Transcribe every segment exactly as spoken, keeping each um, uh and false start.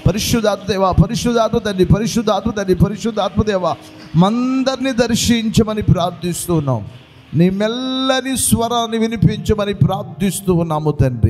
పరిశుద్ధాత్మదేవ, పరిశుద్ధాత్మ తండ్రి, పరిశుద్ధాత్మ తండ్రి, పరిశుద్ధాత్మదేవ మందరిని దర్శించమని ప్రార్థిస్తున్నాం. నీ మెల్లని స్వరాన్ని వినిపించమని ప్రార్థిస్తూ ఉన్నాము తండ్రి.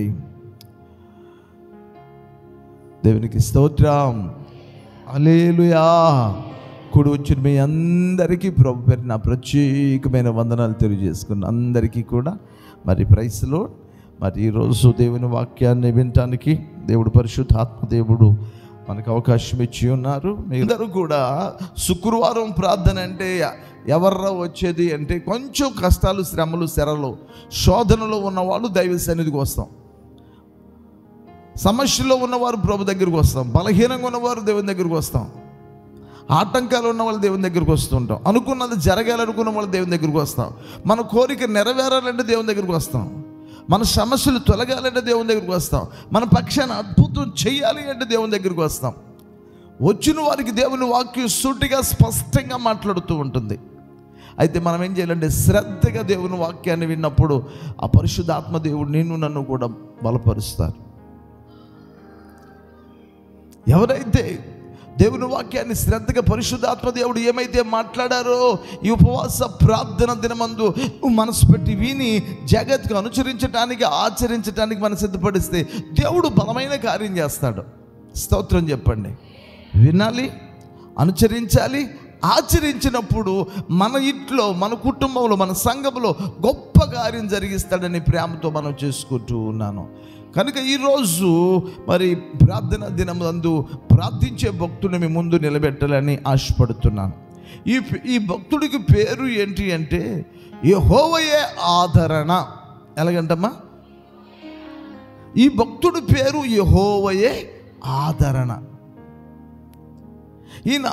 దేవునికి స్తోత్రం. హల్లెలూయా. కూడి వచ్చిన మీ అందరికీ ప్రభు పేరు నా ప్రత్యేకమైన వందనాలు తెలియజేసుకున్న అందరికీ కూడా మరి ప్రైజ్ లార్డ్. మరి ఈరోజు దేవుని వాక్యాన్ని వినటానికి దేవుడు పరిశుద్ధాత్మ దేవుడు మనకు అవకాశం ఇచ్చి ఉన్నారు. మీరందరూ కూడా శుక్రవారం ప్రార్థన అంటే ఎవర్రా వచ్చేది అంటే కొంచెం కష్టాలు, శ్రమలు, శరలు, శోధనలో ఉన్నవాళ్ళు దైవ సన్నిధికి వస్తాం. సమస్యలో ఉన్నవారు ప్రభు దగ్గరికి వస్తాం. బలహీనంగా ఉన్నవారు దేవుని దగ్గరికి వస్తాం. ఆటంకాలు ఉన్న వాళ్ళు దేవుని దగ్గరికి వస్తుంటాం. అనుకున్నది జరగాలనుకున్న వాళ్ళు దేవుని దగ్గరికి వస్తాం. మన కోరిక నెరవేరాలంటే దేవుని దగ్గరికి వస్తాం. మన సమస్యలు తొలగాలంటే దేవుని దగ్గరికి వస్తాం. మన పక్షాన్ని అద్భుతం చేయాలి అంటే దేవుని దగ్గరికి వస్తాం. వచ్చిన వారికి దేవుని వాక్యం సూటిగా స్పష్టంగా మాట్లాడుతూ ఉంటుంది. అయితే మనం ఏం చేయాలంటే శ్రద్ధగా దేవుని వాక్యాన్ని విన్నప్పుడు ఆ పరిశుద్ధాత్మ దేవుడు నిన్ను నన్ను కూడా బలపరుస్తారు. ఎవరైతే దేవుని వాక్యాన్ని శ్రద్ధగా పరిశుద్ధాత్మ దేవుడు ఏమైతే మాట్లాడారో ఈ ఉపవాస ప్రార్థన దినమందు మనసు పెట్టి విని జాగ్రత్తగా అనుసరించడానికి, ఆచరించడానికి మనం సిద్ధపడిస్తే దేవుడు బలమైన కార్యం చేస్తాడు. స్తోత్రం చెప్పండి. వినాలి, అనుసరించాలి. ఆచరించినప్పుడు మన ఇంట్లో, మన కుటుంబంలో, మన సంఘంలో గొప్ప కార్యం జరిగిస్తాడని ప్రేమతో మనం చేసుకుంటూ ఉన్నాను. కనుక ఈరోజు మరి ప్రార్థన దినమందు ప్రార్థించే భక్తుని మీ ముందు నిలబెట్టాలని ఆశపడుతున్నాను. ఈ ఈ భక్తుడికి పేరు ఏంటి అంటే యెహోవాయే ఆదరణ. ఎలాగంటమ్మా? ఈ భక్తుడి పేరు యెహోవాయే ఆదరణ. ఈయన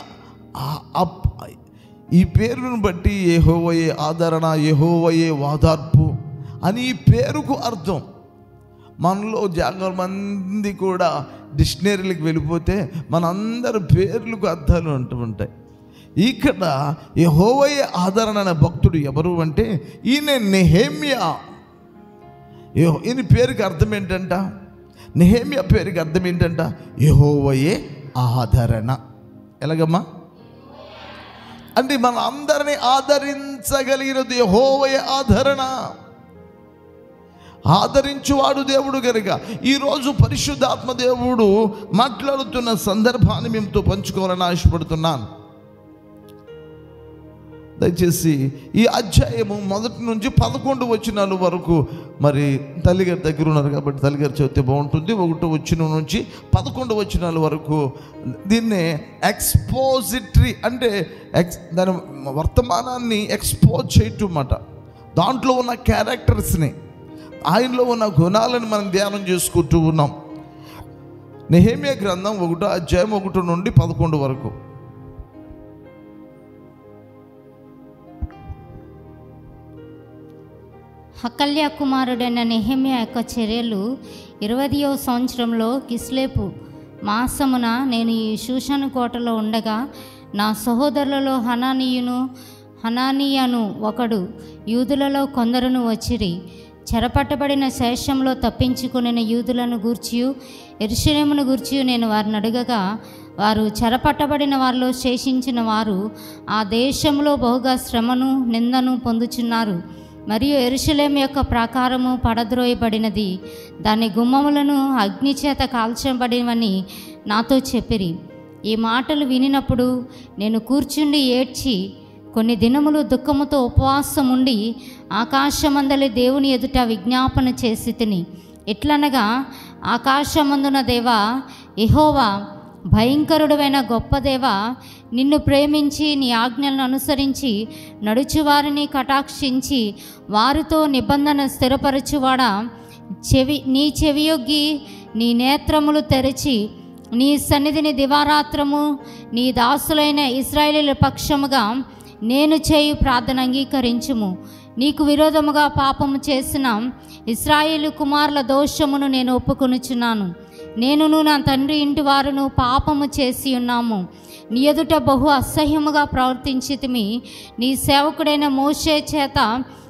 ఈ పేరును బట్టి యెహోవాయే ఆదరణ, యెహోవాయే వాదార్పు అని ఈ పేరుకు అర్థం. మనలో జాగ్రత్త మంది కూడా డిక్షనరీలకు వెళ్ళిపోతే మనందరి పేర్లకు అర్థాలు ఉంటూ ఉంటాయి. ఇక్కడ యెహోవాయే ఆదరణ అనే భక్తుడు ఎవరు అంటే ఈయన నెహెమ్యా. ఈయన పేరుకి అర్థం ఏంటంట? నెహెమ్యా పేరుకి అర్థం ఏంటంట? యెహోవాయే ఆదరణ. ఎలాగమ్మా అంటే మన అందరినీ ఆదరించగలిగినది యెహోవాయే ఆదరణ. ఆదరించువాడు దేవుడు కనుక ఈరోజు పరిశుద్ధాత్మ దేవుడు మాట్లాడుతున్న సందర్భాన్ని మేముతో పంచుకోవాలని ఆశపడుతున్నాను. దయచేసి ఈ అధ్యాయము మొదటి నుంచి పదకొండు వచనాల వరకు మరి తల్లిగారి దగ్గర ఉన్నారు కాబట్టి తల్లిగారు చదివితే బాగుంటుంది. ఒకటో వచనం నుంచి పదకొండు వచనాల వరకు దీన్నే ఎక్స్పోజిటరీ అంటే ఎక్స్ దాని వర్తమానాన్ని ఎక్స్పోజ్ చేయటం అన్నమాట. దాంట్లో ఉన్న క్యారెక్టర్స్ని, ఆయనలో ఉన్న గుణాలను మనం ధ్యానం చేసుకుంటూ ఉన్నాం. నెహెమ్యా గ్రంథం ఒకటో అధ్యాయం ఒకటి నుండి పదకొండు వరకు. హకల్యా కుమారుడైన నెహెమ్యా యొక్క చర్యలు ఇరవదియో సంవత్సరంలో కిస్లేపు మాసమున నేను ఈ షూషను కోటలో ఉండగా నా సహోదరులలో హనానీయును హనానీయను ఒకడు యూదులలో కొందరును వచ్చిరి. చెరపట్టబడిన శేషంలో తప్పించుకుని యూదులను గూర్చియు యెరూషలేమును గూర్చియు నేను వారిని అడగగా వారు చెరపట్టబడిన వారిలో శేషించిన వారు ఆ దేశంలో బహుగా శ్రమను నిందను పొందుచున్నారు. మరియు యెరూషలేము యొక్క ప్రాకారము పడద్రోయబడినది, దాని గుమ్మములను అగ్నిచేత కాల్చబడినవని నాతో చెప్పిరి. ఈ మాటలు వినినప్పుడు నేను కూర్చుండి ఏడ్చి కొన్ని దినములు దుఃఖముతో ఉపవాసం ఉండి ఆకాశమందలి దేవుని ఎదుట విజ్ఞాపన చేసి తిని. ఎట్లనగా, ఆకాశమందున దేవా యెహోవా, భయంకరుడైన గొప్ప దేవా, నిన్ను ప్రేమించి నీ ఆజ్ఞలను అనుసరించి నడుచువారిని కటాక్షించి వారితో నిబంధన స్థిరపరచువాడా, చెవి నీ చెవియొగ్గి నీ నేత్రములు తెరిచి నీ సన్నిధిని దివారాత్రము నీ దాసులైన ఇశ్రాయేలీయుల పక్షముగా నేను చేయు ప్రార్థన అంగీకరించుము. నీకు విరోధముగా పాపము చేసిన ఇశ్రాయేలు కుమారుల దోషమును నేను ఒప్పుకొనుచున్నాను. నేనును నా తండ్రి ఇంటి వారును పాపము చేసి ఉన్నాము. నీ ఎదుట బహు అసహ్యముగా ప్రవర్తించితిమి. నీ సేవకుడైన మోషే చేత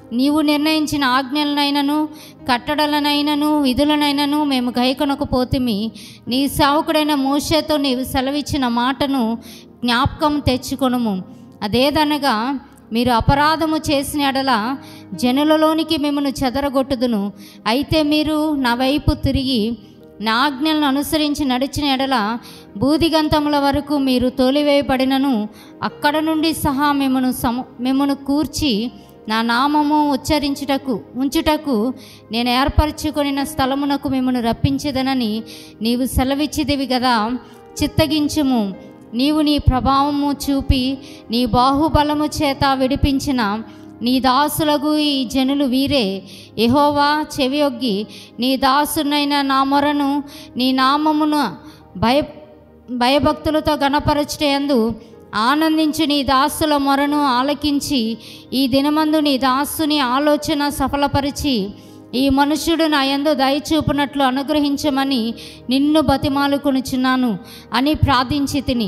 నీవు నిర్ణయించిన ఆజ్ఞలనైనను కట్టడలనైనను విధులనైనను మేము గైకొనకపోతిమి. నీ సేవకుడైన మోషేతో నీవు సెలవిచ్చిన మాటను జ్ఞాపకం తెచ్చుకొనుము. అదేదనగా, మీరు అపరాధము చేసిన ఎడల జనులలోనికి మిమ్మను చెదరగొట్టుదును. అయితే మీరు నా వైపు తిరిగి నా ఆజ్ఞలను అనుసరించి నడిచిన ఎడల బూదిగంతముల వరకు మీరు తోలివేయబడినను అక్కడ నుండి సహా మిమ్మను సము మిమ్మను కూర్చి నా నామము ఉచ్చరించుటకు ఉంచుటకు నేను ఏర్పరచుకొనిన స్థలమునకు మిమ్మను రప్పించేదనని నీవు సెలవిచ్చిదివి కదా. చిత్తగించుము. నీవు నీ ప్రభావము చూపి నీ బాహుబలము చేత విడిపించిన నీ దాసులకు ఈ జనులు వీరే. యెహోవా, చెవియొగ్గి నీ దాసునైన నా మొరను నీ నామమును భయ భయభక్తులతో గణపరచుటయందు ఆనందించి నీ దాసుల మొరను ఆలకించి ఈ దినమందు నీ దాసుని ఆలోచన సఫలపరిచి ఈ మనుష్యుడు నా యందు దయచూపునట్లు అనుగ్రహించమని నిన్ను బతిమాలుకొనుచున్నాను అని ప్రార్థించి తిని.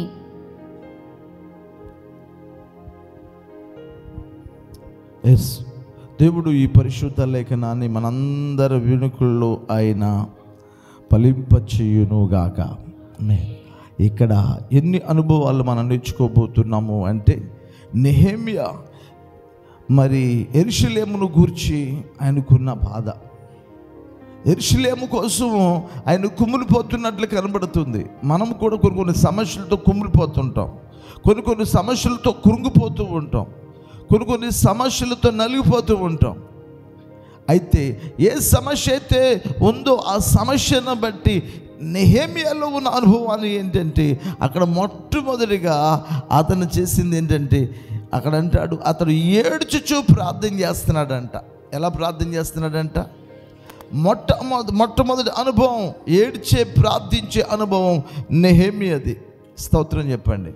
ఎస్, దేవుడు ఈ పరిశుద్ధ లేఖనాన్ని మనందరి వెనుకల్లో ఆయన ఫలింపచేయునుగాక. ఇక్కడ ఎన్ని అనుభవాలు మనం నేర్చుకోబోతున్నాము అంటే, నెహెమ్యా మరి యెరూషలేమును గూర్చి ఆయనకున్న బాధ, యెరూషలేము కోసం ఆయన కుమిలిపోతున్నట్లు కనబడుతుంది. మనం కూడా కొన్ని కొన్ని సమస్యలతో కుమిలిపోతుంటాం, కొన్ని కొన్ని సమస్యలతో కృంగిపోతూ ఉంటాం, కొన్ని కొన్ని సమస్యలతో నలిగిపోతూ ఉంటాం. అయితే ఏ సమస్య అయితే ఉందో ఆ సమస్యను బట్టి నెహెమ్యాలో ఉన్న అనుభవాలు ఏంటంటే, అక్కడ మొట్టమొదటిగా అతను చేసింది ఏంటంటే, అక్కడ అంటాడు అతడు ఏడ్చుచూ ప్రార్థన చేస్తున్నాడంట. ఎలా ప్రార్థన చేస్తున్నాడంట? మొట్టమొదటి మొట్టమొదటి అనుభవం ఏడ్చే ప్రార్థించే అనుభవం నెహెమ్యాది. స్తోత్రం చెప్పండి.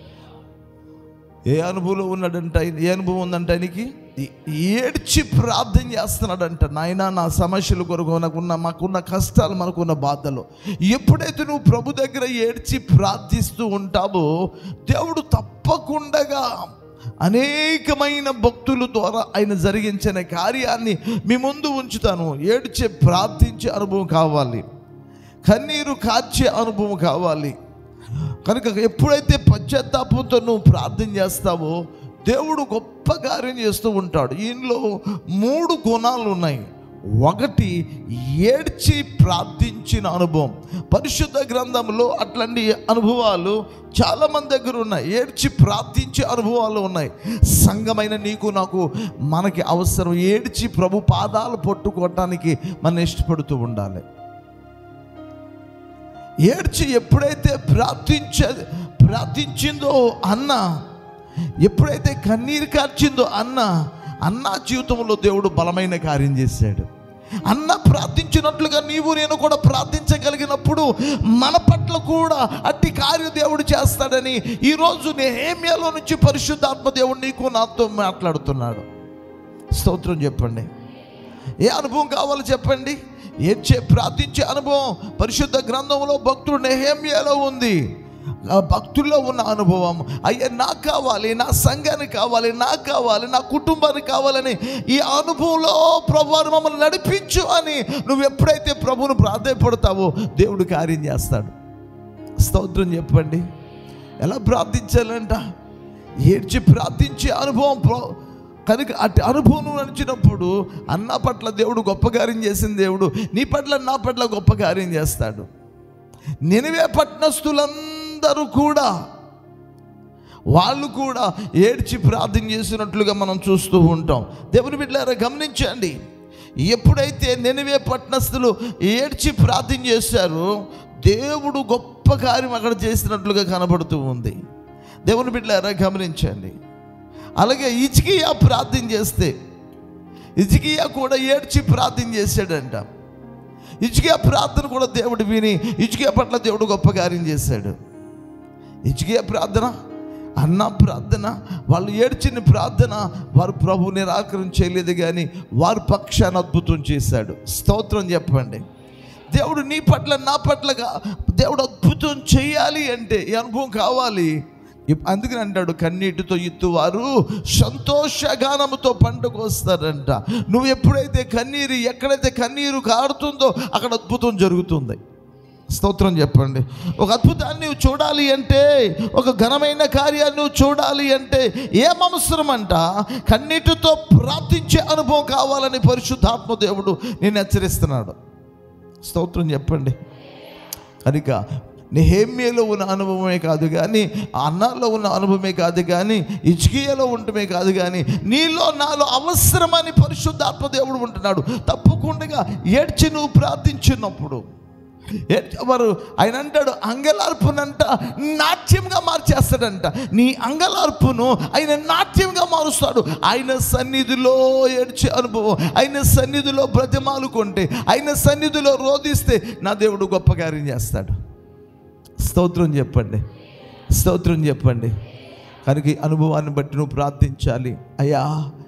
ఏ అనుభవంలో ఉన్నాడంట? ఏ అనుభవం ఉందంట ఆయనకి? ఏడ్చి ప్రార్థన చేస్తున్నాడంట. నాయనా, నా సమస్యల కొరకు, నాకున్న మాకున్న కష్టాలు, మనకున్న బాధలు, ఎప్పుడైతే నువ్వు ప్రభు దగ్గర ఏడ్చి ప్రార్థిస్తూ ఉంటావో దేవుడు తప్పకుండా అనేకమైన భక్తుల ద్వారా ఆయన జరిగించిన కార్యాన్ని మీ ముందు ఉంచుతాను. ఏడ్చే ప్రార్థించే అనుభవం కావాలి, కన్నీరు కార్చే అనుభవం కావాలి. కనుక ఎప్పుడైతే పశ్చాత్తాపంతో నువ్వు ప్రార్థన చేస్తావో దేవుడు గొప్ప కార్యం చేస్తూ ఉంటాడు. ఈయనలో మూడు గుణాలు ఉన్నాయి. ఒకటి, ఏడ్చి ప్రార్థించిన అనుభవం. పరిశుద్ధ గ్రంథంలో అట్లాంటి అనుభవాలు చాలామంది దగ్గర ఉన్నాయి. ఏడ్చి ప్రార్థించే అనుభవాలు ఉన్నాయి. సంఘమైన నీకు నాకు మనకి అవసరం ఏడ్చి ప్రభు పాదాలు పట్టుకోవటానికి మనం ఇష్టపడుతూ ఉండాలి. ఏడ్చి ఎప్పుడైతే ప్రార్థించే ప్రార్థించిందో అన్న, ఎప్పుడైతే కన్నీరు కార్చిందో అన్న, అన్న జీవితంలో దేవుడు బలమైన కార్యం చేశాడు. అన్న ప్రార్థించినట్లుగా నీవు నేను కూడా ప్రార్థించగలిగినప్పుడు మన పట్ల కూడా అట్టి కార్యం దేవుడు చేస్తాడని ఈరోజు నెహెమ్యాలో నుంచి పరిశుద్ధాత్మ దేవుడు నీకు నాతో మాట్లాడుతున్నాడు. స్తోత్రం చెప్పండి. ఏ అనుభవం కావాలో చెప్పండి. ఏడ్చే ప్రార్థించే అనుభవం పరిశుద్ధ గ్రంథంలో భక్తుడు నెహెమ్యాలో ఉంది. భక్తుల్లో ఉన్న అనుభవం, అయ్యా నాకు కావాలి, నా సంఘానికి కావాలి, నాకు కావాలి, నా కుటుంబానికి కావాలని ఈ అనుభవంలో ప్రభువును మమ్మల్ని నడిపించు అని నువ్వు ఎప్పుడైతే ప్రభువును ప్రాధాన్యపడతావో దేవుడు కార్యం చేస్తాడు. స్తోత్రం చెప్పండి. ఎలా ప్రార్థించాలంట? ఏడ్చి ప్రార్థించే అనుభవం. కనుక అటు అనుభవం నడిచినప్పుడు అన్న పట్ల దేవుడు గొప్ప కార్యం చేసిన దేవుడు నీ పట్ల నా పట్ల గొప్ప కార్యం చేస్తాడు. నినివే పట్టణస్థులందరూ కూడా వాళ్ళు కూడా ఏడ్చి ప్రార్థన చేసినట్లుగా మనం చూస్తూ ఉంటాం. దేవుని బిడ్డలారా గమనించండి, ఎప్పుడైతే నినివే పట్టణస్థులు ఏడ్చి ప్రార్థన చేశారో దేవుడు గొప్ప కార్యం అక్కడ చేసినట్లుగా కనబడుతూ ఉంది. దేవుని బిడ్డలారా గమనించండి. అలాగే హిజ్కియా ప్రార్థన చేస్తే హిజ్కియా కూడా ఏడ్చి ప్రార్థన చేశాడంట. హిజ్కియా ప్రార్థన కూడా దేవుడు విని హిజ్కియా పట్ల దేవుడు గొప్ప కార్యం చేశాడు. హిజ్కియా ప్రార్థన, అన్న ప్రార్థన, వాళ్ళు ఏడ్చిన ప్రార్థన వారు ప్రభు నిరాకరణ చేయలేదు, కానీ వారి పక్షాన్ని అద్భుతం చేశాడు. స్తోత్రం చెప్పండి. దేవుడు నీ పట్ల నా పట్లగా దేవుడు అద్భుతం చేయాలి అంటే ఈ అనుభవం కావాలి. అందుకని అంటాడు, కన్నీటితో ఇత్తువారు సంతోషగానముతో పంటకు వస్తారంట. నువ్వు ఎప్పుడైతే కన్నీరు, ఎక్కడైతే కన్నీరు కారుతుందో అక్కడ అద్భుతం జరుగుతుంది. స్తోత్రం చెప్పండి. ఒక అద్భుతాన్ని నువ్వు చూడాలి అంటే, ఒక ఘనమైన కార్యాన్ని నువ్వు చూడాలి అంటే ఏం అవసరం అంట? కన్నీటితో ప్రార్థించే అనుభవం కావాలని పరిశుద్ధాత్మ దేవుడు నేను హెచ్చరిస్తున్నాడు. స్తోత్రం చెప్పండి. కనుక నెహెమ్యాలో ఉన్న అనుభవమే కాదు కానీ, అన్నాల్లో ఉన్న అనుభవమే కాదు కానీ, హిజ్కియాలో ఉండటమే కాదు కానీ, నీలో నాలో అవసరమని పరిశుద్ధాత్మ దేవుడు ఉంటున్నాడు. తప్పకుండా ఏడ్చి నువ్వు ప్రార్థించినప్పుడు వారు ఆయన అంటాడు, అంగలార్పునంట నాట్యంగా మార్చేస్తాడంట. నీ అంగలార్పును ఆయన నాట్యంగా మారుస్తాడు. ఆయన సన్నిధిలో ఏడ్చే అనుభవం, ఆయన సన్నిధిలో బ్రతిమాలుకుంటే, ఆయన సన్నిధిలో రోధిస్తే నా దేవుడు గొప్ప కార్యం చేస్తాడు. స్తోత్రం చెప్పండి, స్తోత్రం చెప్పండి. కనుక ఈ అనుభవాన్ని బట్టి నువ్వు ప్రార్థించాలి. అయ్యా,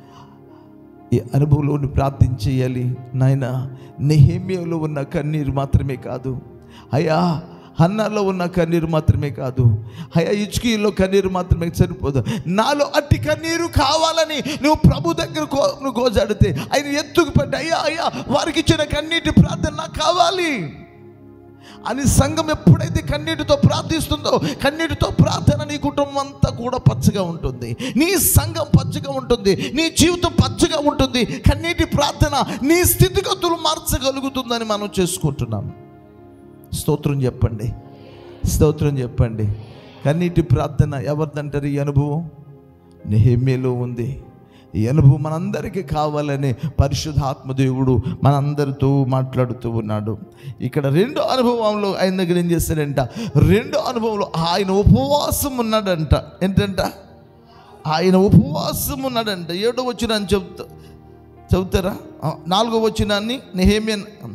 ఈ అనుభవంలో నువ్వు ప్రార్థించేయాలి. నాయన, నెహెమ్యాలో ఉన్న కన్నీరు మాత్రమే కాదు అయ్యా, హన్నాలో ఉన్న కన్నీరు మాత్రమే కాదు అయ్యా, హిజ్కియాలో కన్నీరు మాత్రమే సరిపోదు. నాలో అట్టి కన్నీరు కావాలని నువ్వు ప్రభు దగ్గర కో నువ్వు గోజాడితే ఆయన ఎత్తుకు పట్టి, అయ్యా అయ్యా వారికి ఇచ్చిన కన్నీటి ప్రార్థన నాకు కావాలి అని సంఘం ఎప్పుడైతే కన్నీటితో ప్రార్థిస్తుందో, కన్నీటితో ప్రార్థన నీ కుటుంబం అంతా కూడా పచ్చగా ఉంటుంది, నీ సంఘం పచ్చగా ఉంటుంది, నీ జీవితం పచ్చగా ఉంటుంది. కన్నీటి ప్రార్థన నీ స్థితిగతులు మార్చగలుగుతుందని మనం చేసుకుంటున్నాం. స్తోత్రం చెప్పండి, స్తోత్రం చెప్పండి. కన్నీటి ప్రార్థన ఎవరిదంటారు? ఈ అనుభవం నెహెమ్యాలో ఉంది. ఈ అనుభవం మనందరికీ కావాలని పరిశుద్ధాత్మ దేవుడు మనందరితో మాట్లాడుతూ ఉన్నాడు. ఇక్కడ రెండో అనుభవంలో ఆయన దగ్గర ఏం చేశాడంట? రెండో అనుభవంలో ఆయన ఉపవాసం ఉన్నాడంట. ఏంటంట? ఆయన ఉపవాసం ఉన్నాడంట. ఏడో వచనాన్ని చెబుతా చెబుతారా? నాలుగో వచనాన్ని నెహెమ్యా,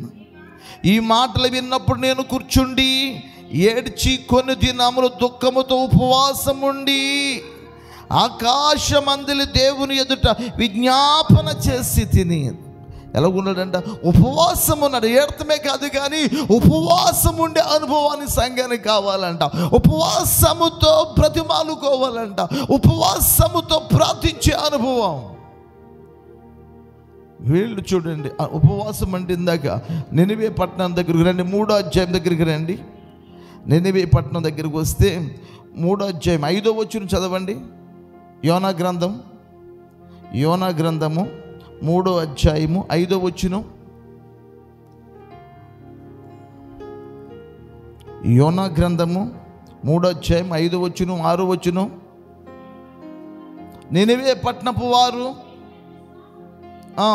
ఈ మాటలు విన్నప్పుడు నేను కూర్చుండి ఏడ్చి కొన్ని దినములు దుఃఖముతో ఉపవాసం ఉండి ఆకాశమందలి దేవుని ఎదుట విజ్ఞాపన చేసి తిని. ఎలాగున్నాడంట? ఉపవాసం ఉన్నాడు. ఏడతమే కాదు కానీ ఉపవాసం ఉండే అనుభవాన్ని సంఘానికి కావాలంట. ఉపవాసముతో బ్రతిమాలుకోవాలంట. ఉపవాసముతో ప్రార్థించే అనుభవం. వీళ్ళు చూడండి, ఉపవాసం అంటే ఇందాక నినివే పట్టణం దగ్గరికి రండి, మూడో అధ్యాయం దగ్గరికి రండి. నినివే పట్టణం దగ్గరికి వస్తే మూడో అధ్యాయం ఐదో వచనం చదవండి. యోనా గ్రంథం, యోనా గ్రంథము మూడో అధ్యాయము ఐదో వచనం. యోనా గ్రంథము మూడో అధ్యాయం ఐదో వచనం, ఆరో వచనం. నినివే పట్టణపు వారు ఆ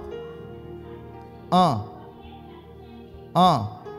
ఆ ఆ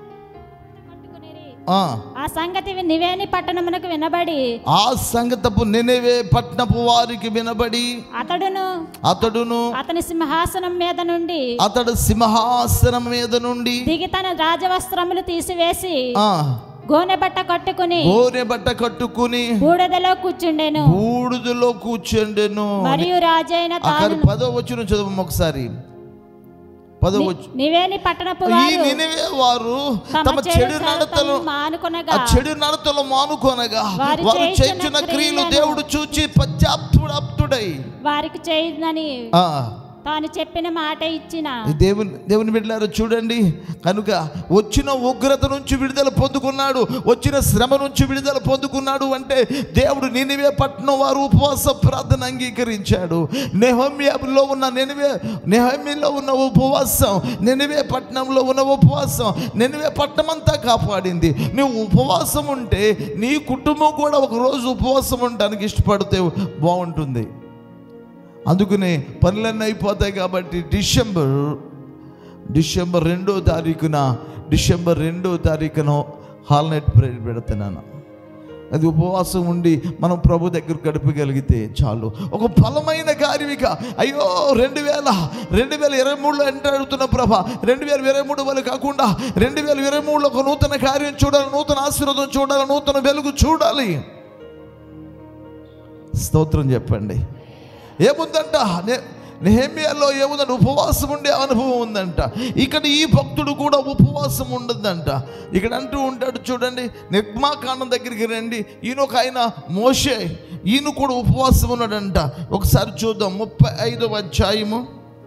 ఆ సంగతి నివేని పట్టణమునకు వినబడి, ఆ సంగతపు నినివే పట్టణపు వారికి వినబడి అతడును అతడును అతని సింహాసనం మీద నుండి అతడు సింహాసనం మీద నుండి దిగి తన రాజవస్త్రములు తీసివేసి ఆ గోనె బట్ట కట్టుకుని గోనె బట్ట కట్టుకుని బూడిదలో కూర్చుండెను బూడిదలో కూర్చుండెను. మరియు రాజైన తాను పదో వచనం చదువు ఒకసారి. పదో వచనం. నివేని పట్టణపు ఈ వారు నినివే వారు తమ చెడు నడతలు మానుకొనగా ఆ చెడు నడతలు మానుకొనగా వారు చేసిన క్రియలు దేవుడు చూచి పశ్చాత్తాపుడై వారికి చేయదని ఆ తాను చెప్పిన మాట ఇచ్చిన దేవుని దేవుని బిడ్డలారా చూడండి. కనుక వచ్చిన ఉగ్రత నుంచి విడుదల పొందుకున్నాడు, వచ్చిన శ్రమ నుంచి విడుదల పొందుకున్నాడు అంటే దేవుడు నినివే పట్టణం వారు ఉపవాస ప్రార్థన అంగీకరించాడు. నెహెమ్యాలో ఉన్న నినివే నెహెమ్యాలో ఉన్న ఉపవాసం, నినివే పట్టణంలో ఉన్న ఉపవాసం నినివే పట్టణం అంతా కాపాడింది. నువ్వు ఉపవాసం ఉంటే నీ కుటుంబం కూడా ఒకరోజు ఉపవాసం ఉండడానికి ఇష్టపడితే బాగుంటుంది. అందుకనే పనులన్నీ అయిపోతాయి కాబట్టి డిసెంబర్ డిసెంబర్ రెండో తారీఖున డిసెంబర్ రెండో తారీఖున హాల్ నైట్ ప్రేయర్ పెడుతున్నాను. అది ఉపవాసం ఉండి మనం ప్రభు దగ్గర గడపగలిగితే చాలు. ఒక బలమైన కార్యమిక. అయ్యో రెండు వేల రెండు వేల ఇరవై మూడులో ఎంటర్ అడుగుతున్న ప్రభా, రెండు వేల ఇరవై మూడు వల్ల కాకుండా రెండు వేల ఇరవై మూడులో ఒక నూతన కార్యం చూడాలి, నూతన ఆశీర్వాదం చూడాలి, నూతన వెలుగు చూడాలి. స్తోత్రం చెప్పండి. ఏముందంట? నెహెమ్యాలో ఏముందంటే ఉపవాసం ఉండే అనుభవం ఉందంట. ఇక్కడ ఈ భక్తుడు కూడా ఉపవాసం ఉండదంట. ఇక్కడ అంటూ ఉంటాడు చూడండి, నిర్గమాకాండం దగ్గరికి రండి, ఈయన ఒక ఆయన మోషే, ఈయన కూడా ఉపవాసం ఉన్నాడంట. ఒకసారి చూద్దాం, ముప్పై ఐదవ అధ్యాయము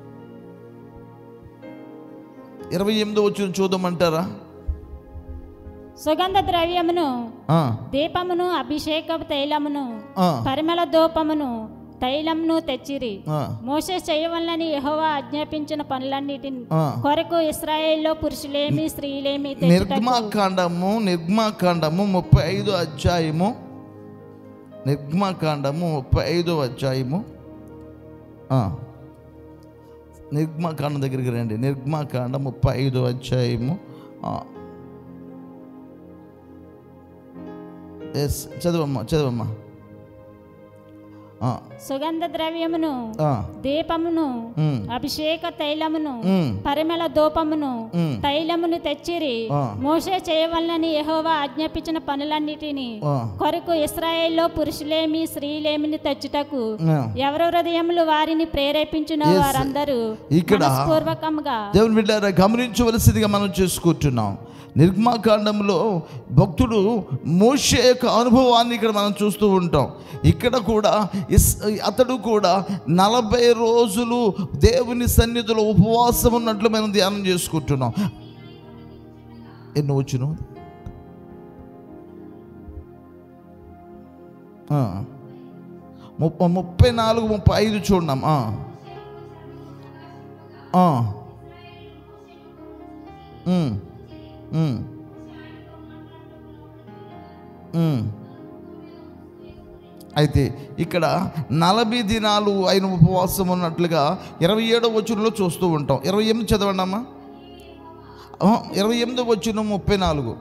ఇరవై ఎనిమిదో వచ్చిన చూద్దామంటారా? సుగంధ ద్రవ్యమును, దీపమును, అభిషేకపు తైలమును, పరిమళ ధూపమును, తైలమును తెచ్చిరి. మోషే చేయవలనని యెహోవా ఆజ్ఞాపించిన పనులన్నిటిని కొరకు ఇశ్రాయేల్లో పురుషులేమి స్త్రీలేమి నిర్గమాకాండము నిర్గమాకాండము ముప్పై ఐదో అధ్యాయము నిర్గమాకాండము ముప్పై ఐదో అధ్యాయము నిర్గమాకాండం దగ్గరికి రండి. నిర్గమాకాండం ముప్పై ఐదో అధ్యాయము ఎస్ చదవమ్మా చదవమ్మా. సుగంధ ద్రవ్యమును, దీపమును, అభిషేక తైలమును, పరిమళ ధూపమును, తైలమును తెచ్చిరి. మోషే చేయవలనని యెహోవా ఆజ్ఞాపించిన పనులన్నిటిని కొరకు ఇశ్రాయేల్లో పురుషులేమి స్త్రీలేమిని తెచ్చుటకు ఎవరి హృదయములు వారిని ప్రేరేపించిన వారందరూ మనస్పూర్వకంగా దేవుని బిడ్డలారా గమనించవలసిందిగా మనం చేసుకుంటున్నాం. నిర్గమాకాండంలో భక్తుడు మోషే యొక్క అనుభవాన్ని ఇక్కడ మనం చూస్తూ ఉంటాం. ఇక్కడ కూడా అతడు కూడా నలభై రోజులు దేవుని సన్నిధిలో ఉపవాసం ఉన్నట్లు మనం ధ్యానం చేసుకుంటున్నాం. ఎన్నో వచ్చును ముప్పై ముప్పై నాలుగు ముప్పై ఐదు చూడన్నాం. అయితే ఇక్కడ నలభై దినాలు ఆయన ఉపవాసం ఉన్నట్లుగా ఇరవై ఏడవ వచనంలో చూస్తూ ఉంటాం. ఇరవై ఎనిమిది చదవండి అమ్మా. ఇరవై ఎనిమిది వచనం ముప్పై నాలుగు.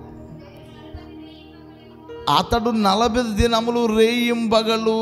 అతడు నలభై దినములు రేయింబగలు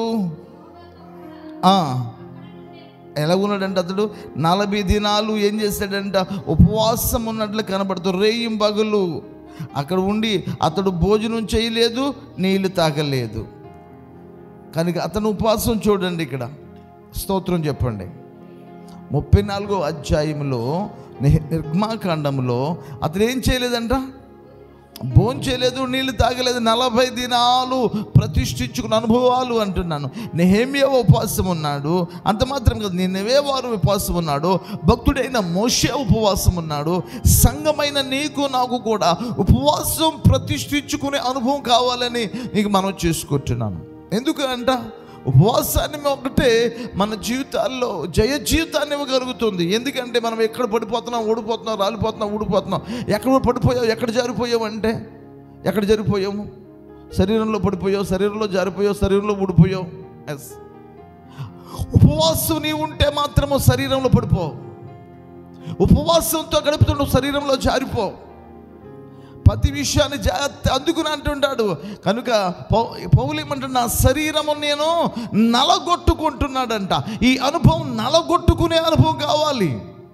ఎలా ఉన్నాడంటే అతడు నలభై దినాలు ఏం చేశాడంట, ఉపవాసం ఉన్నట్లు కనబడుతూ రేయింబగలు అక్కడ ఉండి అతడు భోజనం చేయలేదు, నీళ్లు తాగలేదు. కనుక అతను ఉపవాసం చూడండి. ఇక్కడ స్తోత్రం చెప్పండి. ముప్పై నాలుగో అధ్యాయంలో నిర్గమాకాండంలో అతను ఏం చేయలేదంట, భోజనం చేయలేదు, నీళ్లు తాగలేదు. నలభై దినాలు ప్రతిష్ఠించుకున్న అనుభవాలు అంటున్నాను. నెహెమ్యా ఉపవాసం ఉన్నాడు, అంత మాత్రం కదా, నిన్నవే వారు ఉపవాసం ఉన్నాడు, భక్తుడైన మోషే ఉపవాసం ఉన్నాడు. సంఘమైన నీకు నాకు కూడా ఉపవాసం ప్రతిష్ఠించుకునే అనుభవం కావాలని నీకు మనం చేసుకుంటున్నాను. ఎందుకు అంట, ఉపవాసాన్ని ఒకటే మన జీవితాల్లో జయ జీవితాన్ని ఇవ్వగలుగుతుంది. ఎందుకంటే మనం ఎక్కడ పడిపోతున్నాం, ఓడిపోతున్నాం, రాలిపోతున్నాం, ఊడిపోతున్నాం. ఎక్కడ పడిపోయావు, ఎక్కడ జారిపోయావు అంటే ఎక్కడ జారిపోయాము? శరీరంలో పడిపోయావు, శరీరంలో జారిపోయావు, శరీరంలో ఊడిపోయావు. ఎస్, ఉపవాసం నీవు ఉంటే మాత్రము శరీరంలో పడిపోవు. ఉపవాసంతో గడుపుతుండవు, శరీరంలో జారిపో. ప్రతి విషయాన్ని జాగ్రత్త అందుకుని అంటుంటాడు. కనుక పౌలు ఏమంటాడు, నా శరీరము నేను నలగొట్టుకుంటున్నాడంట. ఈ అనుభవం నలగొట్టుకునే అనుభవం కావాలి.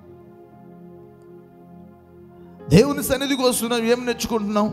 దేవుని సన్నిధికి వస్తున్నాం, ఏం నేర్చుకుంటున్నాం?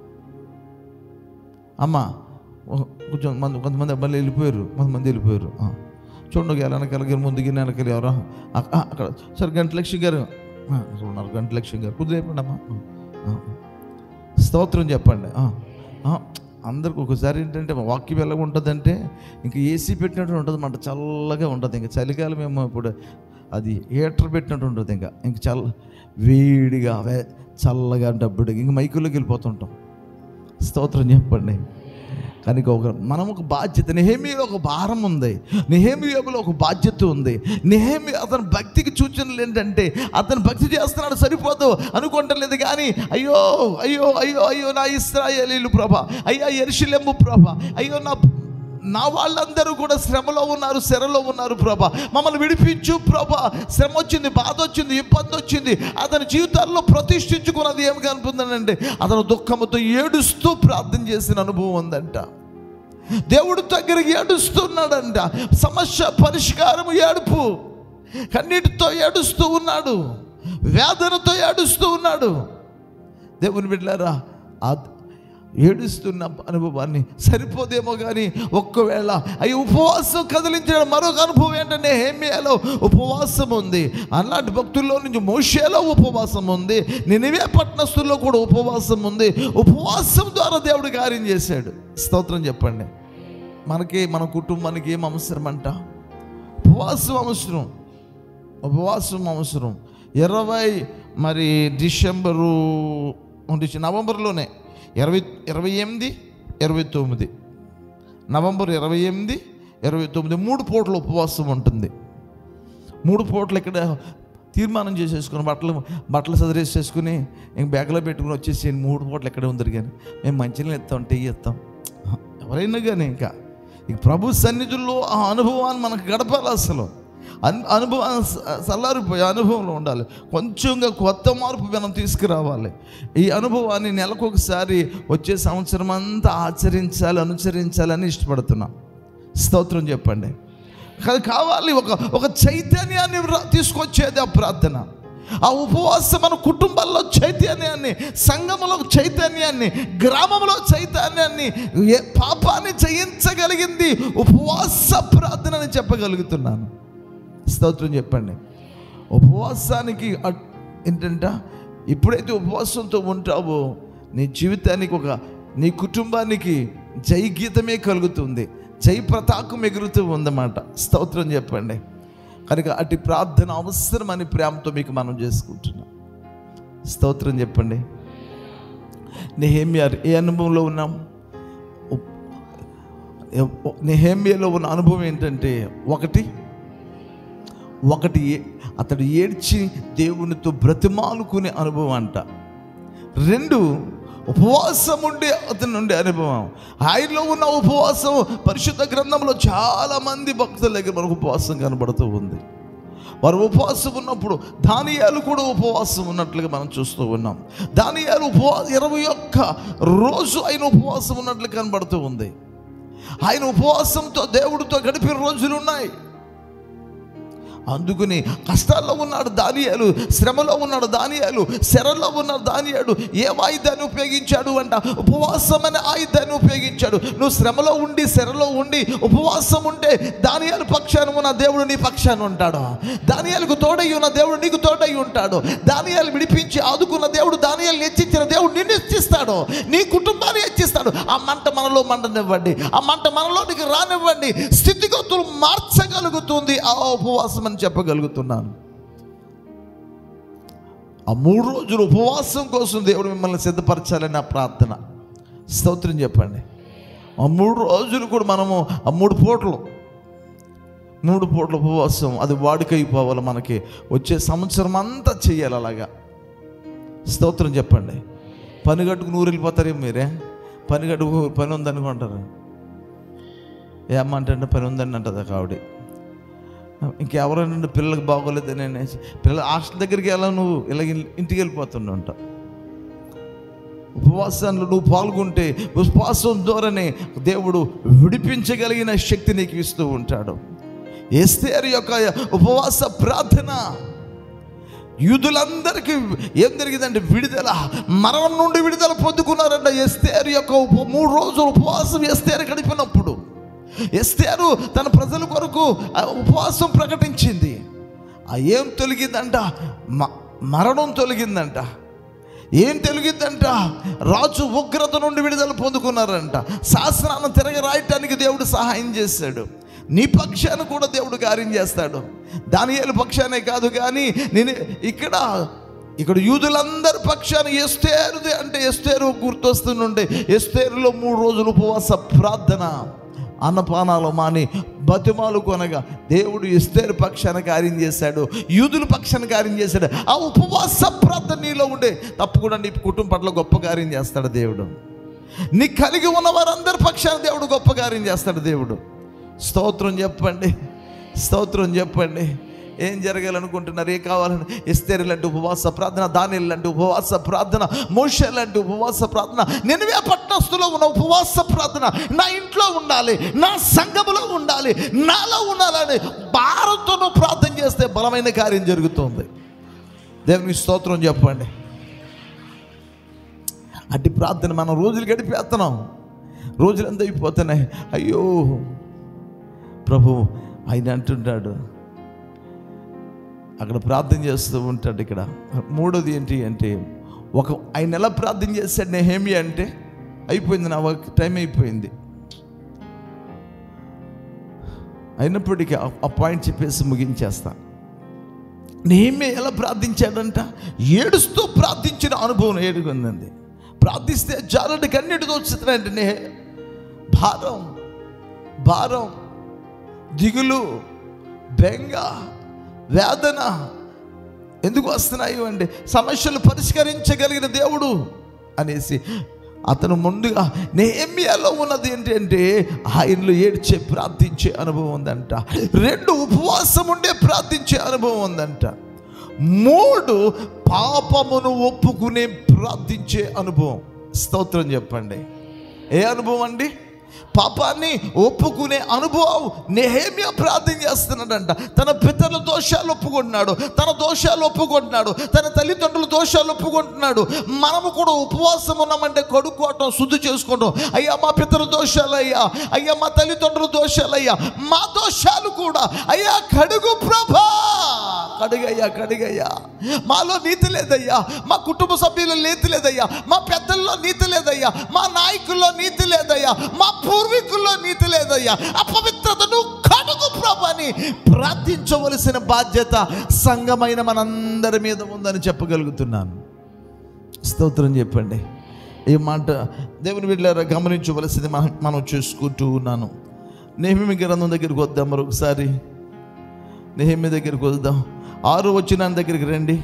అమ్మా కొంచెం మంది కొంతమంది మళ్ళీ వెళ్ళిపోయారు, కొంతమంది వెళ్ళిపోయారు. చూడండి, ఎలా వెనకాలకి ముందుకి వెనకాల ఎవరా అక్కడ సరే గంట లక్ష్మి గారు ఉన్నారు, గంట లక్ష్మి గారు కుదిరేపండి అమ్మా. స్తోత్రం చెప్పండి. అందరికి ఒకసారి ఏంటంటే వాక్యం ఎలా ఉంటుందంటే ఇంక ఏసీ పెట్టినట్టు ఉంటుంది అన్నమాట, చల్లగా ఉంటుంది. ఇంకా చలికాలం ఏమో ఇప్పుడు అది హీటర్ పెట్టినట్టు ఉంటుంది. ఇంకా ఇంక చల్ల వేడిగా అవే చల్లగా డబ్బుడిగా ఇంక మైకుల్లోకి వెళ్ళిపోతుంటాం. స్తోత్రం చెప్పండి. కనుక ఒక మనం ఒక బాధ్యత, నెహెమ్యాలో ఒక భారం ఉంది, నెహెమ్యాలో ఒక బాధ్యత ఉంది. నెహెమ్యా అతని భక్తికి సూచనలు ఏంటంటే, అతను భక్తి చేస్తున్నాడు సరిపోదు అనుకుంటలేదు, కానీ అయ్యో అయ్యో అయ్యో అయ్యో నా ఇశ్రాయేలీయులు ప్రభా, అయ్యా యెరూషలేము ప్రభా, అయ్యో నా నా వాళ్ళందరూ కూడా శ్రమలో ఉన్నారు, శరలో ఉన్నారు ప్రభా, మమ్మల్ని విడిపించు ప్రభా. శ్రమ వచ్చింది, బాధ వచ్చింది, ఇబ్బంది వచ్చింది. అతని జీవితాల్లో ప్రతిష్ఠించుకున్నది ఏమి కనిపిందంటే, అతను దుఃఖంతో ఏడుస్తూ ప్రార్థన చేసిన అనుభవం ఉందంట. దేవుడి దగ్గరికి ఏడుస్తున్నాడంట. సమస్య పరిష్కారం ఏడుపు, కన్నీటితో ఏడుస్తూ ఉన్నాడు, వేదనతో ఏడుస్తూ ఉన్నాడు. దేవుని బిడ్డలారా, ఏడుస్తున్న అనుభవాన్ని సరిపోదేమో కానీ ఒక్కవేళ అవి ఉపవాసం కదిలించడం మరొక అనుభవం ఏంటంటే నెహెమ్యాలో ఉపవాసం ఉంది, అలాంటి భక్తుల్లో నుంచి మోషేలో ఉపవాసం ఉంది, నినివే పట్టణస్తుల్లో కూడా ఉపవాసం ఉంది. ఉపవాసం ద్వారా దేవుడు కార్యం చేశాడు. స్తోత్రం చెప్పండి. మనకి మన కుటుంబానికి ఏం అవసరం అంట? ఉపవాసం అవసరం, ఉపవాసం అవసరం. ఇరవై మరి డిసెంబరు నవంబర్లోనే ఇరవై ఇరవై ఎనిమిది ఇరవై తొమ్మిది నవంబర్ ఇరవై ఎనిమిది ఇరవై తొమ్మిది మూడు పూటలు ఉపవాసం ఉంటుంది. మూడు పూటలు ఇక్కడ తీర్మానం చేసేసుకుని బట్టలు బట్టలు సదిరేసేసుకుని ఇంక బ్యాగ్లో పెట్టుకుని వచ్చేసి మూడు పూటలు ఎక్కడే ఉంది కానీ మేము మంచిగా ఎత్తాం, టీ ఎత్తాం, ఎవరైనా కానీ ఇంకా ఇక ప్రభు సన్నిధుల్లో ఆ అనుభవాన్ని మనకు గడపాలి. అసలు అను అనుభవం చల్లారిపోయే అనుభవంలో ఉండాలి. కొంచెంగా కొత్త మార్పు మనం తీసుకురావాలి. ఈ అనుభవాన్ని నెలకొకసారి వచ్చే సంవత్సరం అంతా ఆచరించాలి, అనుసరించాలని ఇష్టపడుతున్నాం. స్తోత్రం చెప్పండి. కావాలి ఒక ఒక చైతన్యాన్ని తీసుకొచ్చేది ఆ ప్రార్థన. ఆ ఉపవాసం మన కుటుంబాల్లో చైతన్యాన్ని, సంఘములో చైతన్యాన్ని, గ్రామంలో చైతన్యాన్ని, పాపాన్ని జయించగలిగింది ఉపవాస ప్రార్థన అని చెప్పగలుగుతున్నాను. స్తోత్రం చెప్పండి. ఉపవాసానికి ఏంటంట, ఎప్పుడైతే ఉపవాసంతో ఉంటావో నీ జీవితానికి ఒక నీ కుటుంబానికి జై గీతమే కలుగుతుంది, జై పతాకం ఎగురుతూ ఉందన్నమాట. స్తోత్రం చెప్పండి. కనుక అటు ప్రార్థన అవసరమని ప్రేమతో మీకు మనం చేసుకుంటున్నాం. స్తోత్రం చెప్పండి. నెహెమ్యా ఏ అనుభవంలో ఉన్నాం? నెహెమ్యాలో ఉన్న అనుభవం ఏంటంటే ఒకటి ఒకటి అతడు ఏడ్చి దేవునితో బ్రతిమాలుకునే అనుభవం అంట. రెండు ఉపవాసం ఉండే అతను ఉండే అనుభవం. ఆయనలో ఉన్న ఉపవాసం పరిశుద్ధ గ్రంథంలో చాలామంది భక్తుల దగ్గర మనకు ఉపవాసం కనబడుతూ ఉంది. వారు ఉపవాసం ఉన్నప్పుడు దానియేలు కూడా ఉపవాసం ఉన్నట్లుగా మనం చూస్తూ ఉన్నాం. దానియేలు ఉపవాసం ఇరవై ఒక్క రోజు ఆయన ఉపవాసం ఉన్నట్లు కనబడుతూ ఉంది. ఆయన ఉపవాసంతో దేవుడితో గడిపిన రోజులు ఉన్నాయి. అందుకని కష్టాల్లో ఉన్నాడు దానియేలు, శ్రమలో ఉన్నాడు దానియేలు, శరలో ఉన్నాడు దానియేలు. ఏ ఆయుధాన్ని ఉపయోగించాడు అంట? ఉపవాసం అనే ఆయుధాన్ని ఉపయోగించాడు. నువ్వు శ్రమలో ఉండి శరలో ఉండి ఉపవాసం ఉంటే దానియేలు పక్షాన ఉన్న దేవుడు నీ పక్షాన ఉంటాడు. దానియేలుకు తోడై ఉన్న దేవుడు నీకు తోడై ఉంటాడు. దానియేలు విడిపించి ఆదుకున్న దేవుడు, దానియేలు హెచ్చించిన దేవుడు నిన్ను హెచ్చిస్తాడు, నీ కుటుంబాన్ని హెచ్చిస్తాడు. ఆ మంట మనలో మండనివ్వండి, ఆ మంట మనలోనికి రానివ్వండి. స్థితిగతులు మార్చగలుగుతుంది ఆ ఉపవాసం అని చెప్పగలుగుతున్నాను. ఆ మూడు రోజులు ఉపవాసం కోసం దేవుడు మిమ్మల్ని సిద్ధపరచాలని నా ప్రార్థన. స్తోత్రం చెప్పండి. ఆ మూడు రోజులు కూడా మనము ఆ మూడు పూటలు మూడు పూటల ఉపవాసం అది వాడుకైపోవాలి. మనకి వచ్చే సంవత్సరం అంతా చెయ్యాలి అలాగా. స్తోత్రం చెప్పండి. పని కట్టుకుని ఊరు వెళ్ళిపోతారేమో మీరే. పని కట్టుకు పని ఉందనుకుంటారు. ఏమంటే పని ఉందని అంటుంది కావిడి. ఇంకెవరైనా పిల్లలకు బాగోలేదని అనేసి పిల్లల హాస్టల్ దగ్గరికి వెళ్ళా, నువ్వు ఇలా ఇంటికి వెళ్ళిపోతుండ ఉంటావు. ఉపవాసాల్లో నువ్వు పాల్గొంటే ఉపవాసం ద్వారానే దేవుడు విడిపించగలిగిన శక్తి నీకు ఇస్తూ ఉంటాడు. ఎస్తేరు యొక్క ఉపవాస ప్రార్థన యూదులందరికీ ఏం జరిగిందంటే విడుదల, మరణం నుండి విడుదల పొందుకున్నారంట. ఎస్తేరు యొక్క ఉప మూడు రోజులు ఉపవాసం ఎస్తేరు గడిపినప్పుడు ఎస్తేరు తన ప్రజల కొరకు ఉపవాసం ప్రకటించింది. ఆ ఏం తొలగిందంట? మరణం తొలగిందంట. ఏం తొలగిందంట? రాజు ఉగ్రత నుండి విడుదల పొందుకున్నారంట. శాసనాన్ని తిరగ రాయటానికి దేవుడు సహాయం చేశాడు. నీ పక్షాన కూడా దేవుడు కార్యం చేస్తాడు. దానియేలు పక్షానే కాదు కానీ నేను ఇక్కడ ఇక్కడ యూదులందరి పక్షాన ఎస్తేరుది అంటే ఎస్తేరు గుర్తొస్తుంటే ఎస్తేరులో మూడు రోజులు ఉపవాస ప్రార్థన, అన్నపానాలు మాని బతిమాలు కొనగా దేవుడు ఎస్తేరు పక్షాన కార్యం చేశాడు, యూదుల పక్షాన కార్యం చేశాడు. ఆ ఉపవాస ప్రార్థన నీలో ఉండే తప్పకుండా నీ కుటుంబం పట్ల గొప్ప కార్యం చేస్తాడు దేవుడు. నీ కలిగి ఉన్న వారందరి పక్షాన దేవుడు గొప్ప కార్యం చేస్తాడు దేవుడు. స్తోత్రం చెప్పండి, స్తోత్రం చెప్పండి. ఏం జరగాలనుకుంటున్నారు? ఏ కావాలని? ఎస్తేరు లాంటి ఉపవాస ప్రార్థన, దానియేలు లాంటి ఉపవాస ప్రార్థన, మోషే లాంటి ఉపవాస ప్రార్థన, నినివే పట్టణస్తులో ఉన్న ఉపవాస ప్రార్థన నా ఇంట్లో ఉండాలి, నా సంఘములో ఉండాలి, నాలో ఉండాలని భారంతో నువ్వు ప్రార్థన చేస్తే బలమైన కార్యం జరుగుతుంది. దేవునికి స్తోత్రం చెప్పండి. అట్టి ప్రార్థన మనం రోజులు గడిపేస్తున్నాం, రోజులంతా అయిపోతున్నాయి. అయ్యో ప్రభు ఆయన అంటుంటాడు, అక్కడ ప్రార్థన చేస్తూ ఉంటాడు. ఇక్కడ మూడోది ఏంటి అంటే, ఒక ఆయన ఎలా ప్రార్థన చేశాడు నెహెమ్యా అంటే, అయిపోయింది నా వర్క్, టైం అయిపోయింది. అయినప్పటికీ ఆ పాయింట్ చెప్పేసి ముగించేస్తా. నెహెమ్యా ఎలా ప్రార్థించాడంట, ఏడుస్తూ ప్రార్థించిన అనుభవం ఏడుకుందండి. ప్రార్థిస్తే జాలటి కన్నీటితో వచ్చిందంటే నే భారం భారం దిగులు బెంగ వేదన ఎందుకు వస్తున్నాయి అంటే, సమస్యలు పరిష్కరించగలిగిన దేవుడు అనేసి అతను ముందుగా నెహెమ్యాలో ఉన్నది ఏంటంటే, ఆయనలో ఏడ్చే ప్రార్థించే అనుభవం ఉందంట. రెండు, ఉపవాసం ఉండే ప్రార్థించే అనుభవం ఉందంట. మూడు, పాపమును ఒప్పుకునే ప్రార్థించే అనుభవం. స్తోత్రం చెప్పండి. ఏ అనుభవం అండి? పాపాన్ని ఒప్పుకునే అనుభవం. నెహెమ్యా ప్రార్థన చేస్తున్నాడంట. తన పితరుల దోషాలు ఒప్పుకుంటున్నాడు, తన దోషాలు ఒప్పుకుంటున్నాడు, తన తల్లిదండ్రుల దోషాలు ఒప్పుకుంటున్నాడు. మనము కూడా ఉపవాసం ఉన్నామంటే కడుక్కోవటం, శుద్ధి చేసుకోవటం. అయ్యా మా పితరుల దోషాలు అయ్యా, అయ్యా మా తల్లిదండ్రుల దోషాలు అయ్యా, మా దోషాలు కూడా అయ్యా కడుగు ప్రభా, కడుగయ్యా కడుగయ్యా. మాలో నీతి లేదయ్యా, మా కుటుంబ సభ్యుల్లో నీతి లేదయ్యా, మా పెద్దల్లో నీతి లేదయ్యా, మా నాయకుల్లో నీతి లేదయ్యా, మా పూర్వీకుల్లో నీతి లేదయ్యా, అపవిత్రతను కడుగు ప్రభు అని ప్రార్థించవలసిన బాధ్యత సంఘమైన మనందరి మీద ఉందని చెప్పగలుగుతున్నాను. స్తోత్రం చెప్పండి. ఈ మాట దేవుని బిడ్డలారా గమనించవలసింది మనం మనం చూసుకుంటూ ఉన్నాను. నెహెమ్యా గ్రంథం దగ్గరికి వద్దాం, మరొకసారి నెహెమ్యా దగ్గరికి వద్దాం. ఆరు వచనం దగ్గరికి రండి.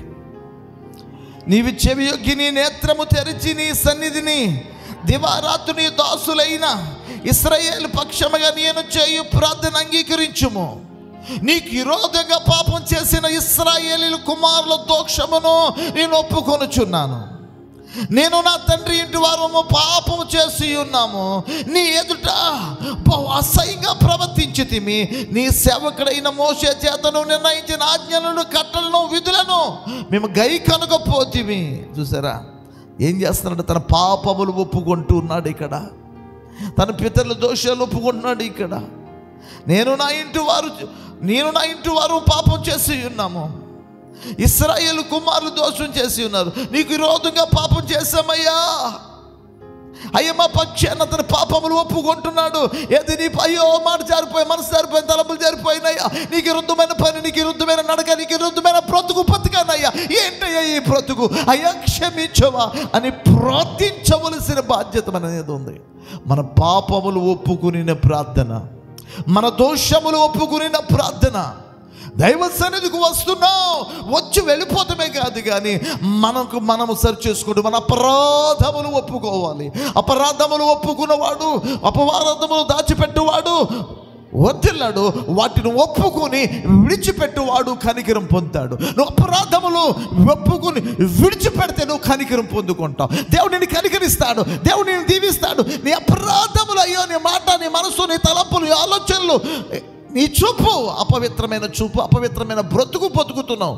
నీవి చెవియొగ్గి నీ నేత్రము తెరిచి నీ సన్నిధిని దివారాత్రుని దాసులైన ఇశ్రాయేలు పక్షముగా నేను చేయు ప్రార్థన అంగీకరించుము. నీకు విరోధంగా పాపం చేసిన ఇశ్రాయేలు కుమారుల దోషమును నేను ఒప్పుకొనుచున్నాను. నేను నా తండ్రి ఇంటి వారము పాపము చేసి ఉన్నాము, నీ ఎదుట బహు అసహ్యంగా ప్రవర్తించితిమి. నీ సేవకుడైన మోషే చేతను నిర్ణయించిన ఆజ్ఞలను, కట్టలను, విధులను మేము గై కనుకపోతిమి. చూసారా ఏం చేస్తున్నాడు? తన పాపములు ఒప్పుకుంటూ ఉన్నాడు. ఇక్కడ తన పితరుల దోషాలు ఒప్పుకుంటున్నాడు. ఇక్కడ నేను నా ఇంటి వారు నేను నా ఇంటి వారు పాపం చేసి ఉన్నాము, ఇశ్రాయేలు కుమారులు దోషం చేసి ఉన్నారు, నీకు విరోధంగా పాపం చేశామయ్యా. అయ్యా మా పక్షాన తన పాపములు ఒప్పుకుంటున్నాడు. ఏది నీ అయ్యో మాట జారిపోయి, మనసు జారిపోయి, తలపులు జారిపోయినయ్యా, నీకు విరుద్ధమైన పని, నీకు విరుద్ధమైన నడక, నీకు విరుద్ధమైన బ్రతుకు బతికానయ్యా, ఏంటయ్యా ఈ బ్రతుకు, అయ్యా క్షమించవా అని ప్రార్థించవలసిన బాధ్యత మన మీద ఉంది. మన పాపములు ఒప్పుకునిన ప్రార్థన, మన దోషములు ఒప్పుకునిన ప్రార్థన. దైవ సన్నిధికి వస్తున్నావు, వచ్చి వెళ్ళిపోతామే కాదు, కానీ మనకు మనము సరి చేసుకుంటూ మన అపరాధములు ఒప్పుకోవాలి. అపరాధములు ఒప్పుకున్నవాడు, అపరాధములు దాచిపెట్టువాడు వర్ధిల్లాడు, వాటిని ఒప్పుకొని విడిచిపెట్టువాడు కనికరం పొందుతాడు. నువ్వు అపరాధములు ఒప్పుకొని విడిచిపెడితే నువ్వు కనికరం పొందుకుంటావు. దేవుడు నిన్ను కనికరిస్తాడు, దేవుడు నిన్ను దీవిస్తాడు. నీ అపరాధములు, అయ్యో నీ మాట, నీ మనసు, నీ తలంపులు, నీ ఆలోచనలు, నీ చూపు అపవిత్రమైన చూపు, అపవిత్రమైన బ్రతుకు బతుకుతున్నావు.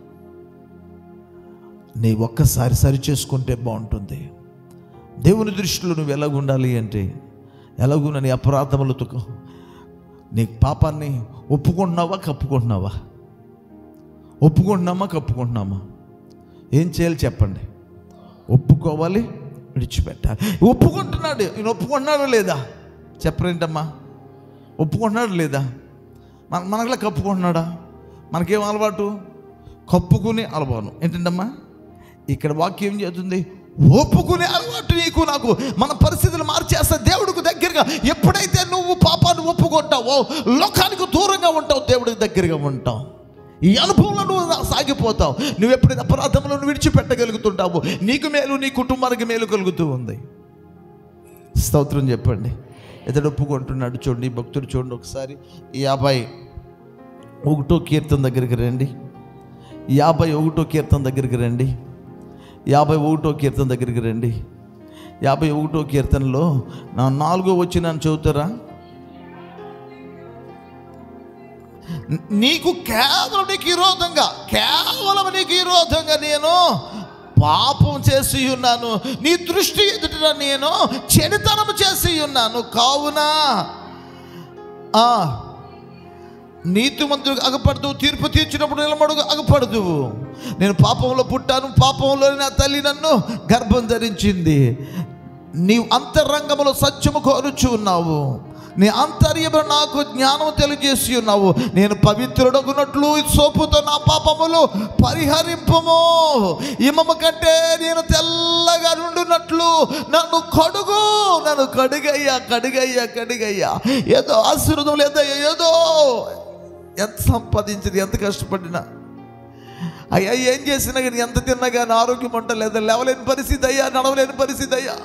నీ ఒక్కసారి సరి చేసుకుంటే బాగుంటుంది. దేవుని దృష్టిలో నువ్వు ఎలాగుండాలి అంటే, ఎలాగున్నా నీ అపరాధములతో నీ పాపాన్ని ఒప్పుకుంటున్నావా, కప్పుకుంటున్నావా? ఒప్పుకుంటున్నామా, కప్పుకుంటున్నామా? ఏం చేయాలి చెప్పండి? ఒప్పుకోవాలి, విడిచిపెట్టాలి. ఒప్పుకుంటున్నాడు, నేను ఒప్పుకుంటున్నాడు లేదా చెప్పరేంటమ్మా? ఒప్పుకుంటున్నాడు లేదా? మన మనకులా కప్పుకుంటున్నాడా? మనకేం అలవాటు? కప్పుకునే అలవాటు ఏంటంటమ్మా? ఇక్కడ వాక్యం ఏం చేస్తుంది? ఒప్పుకునే అలవాటు నీకు నాకు. మన పరిస్థితులు మార్చేస్తా దేవుడికి దగ్గరగా. ఎప్పుడైతే నువ్వు పాపాన్ని ఒప్పుకుంటావో లోకానికి దూరంగా ఉంటావు, దేవుడికి దగ్గరగా ఉంటావు. ఈ అనుభవంలో నువ్వు సాగిపోతావు. నువ్వు ఎప్పుడైతే అపరాధములను విడిచిపెట్టగలుగుతుంటావు, నీకు మేలు, నీ కుటుంబానికి మేలు కలుగుతూ ఉంది. స్తోత్రం చెప్పండి. ఎతడు ఒప్పుకుంటున్నాడు. చూడండి భక్తుడు, చూడండి ఒకసారి యాభై ఒకటో కీర్తన దగ్గరికి రండి. యాభై ఒకటో కీర్తన దగ్గరికి రండి. యాభై ఒకటో కీర్తన దగ్గరికి రండి. యాభై ఒకటో కీర్తనలో నా నాలుగో వచనాన్ని చదువుతారా? నీకు కేవలం నీకు విరోధంగా, కేవలం నీకు విరోధంగా నేను పాపం చేసి ఉన్నాను, నీ దృష్టి ఎదుట నేను చెడుతనం చేసి ఉన్నాను, కావున ఆ నీతిమంతుడికి అగపడదు, తీర్పు తీర్చినప్పుడు నిలబడు అగపడదు. నేను పాపంలో పుట్టాను, పాపంలో నా తల్లి నన్ను గర్భం ధరించింది. నీవు అంతరంగంలో సత్యము కోరుచు ఉన్నావు, నీ అంతర్యము నాకు జ్ఞానం తెలియజేసి ఉన్నావు. నేను పవిత్రుడగునట్లు సోపుతో నా పాపములు పరిహరింపము, ఇమము కంటే నేను తెల్లగా నుండినట్లు నన్ను కడుగు, నన్ను కడుగయ్యా కడుగయ్యా కడుగయ్యా. ఏదో ఆశీర్వాదం లేదా, ఏదో ఎంత సంపాదించింది, ఎంత కష్టపడినా అయ్యా, ఏం చేసినా కానీ, ఎంత తిన్నా కానీ ఆరోగ్యం ఉండలేదా, లేవలేని పరిస్థితి అయ్యా, నడవలేని పరిస్థితి అయ్యా.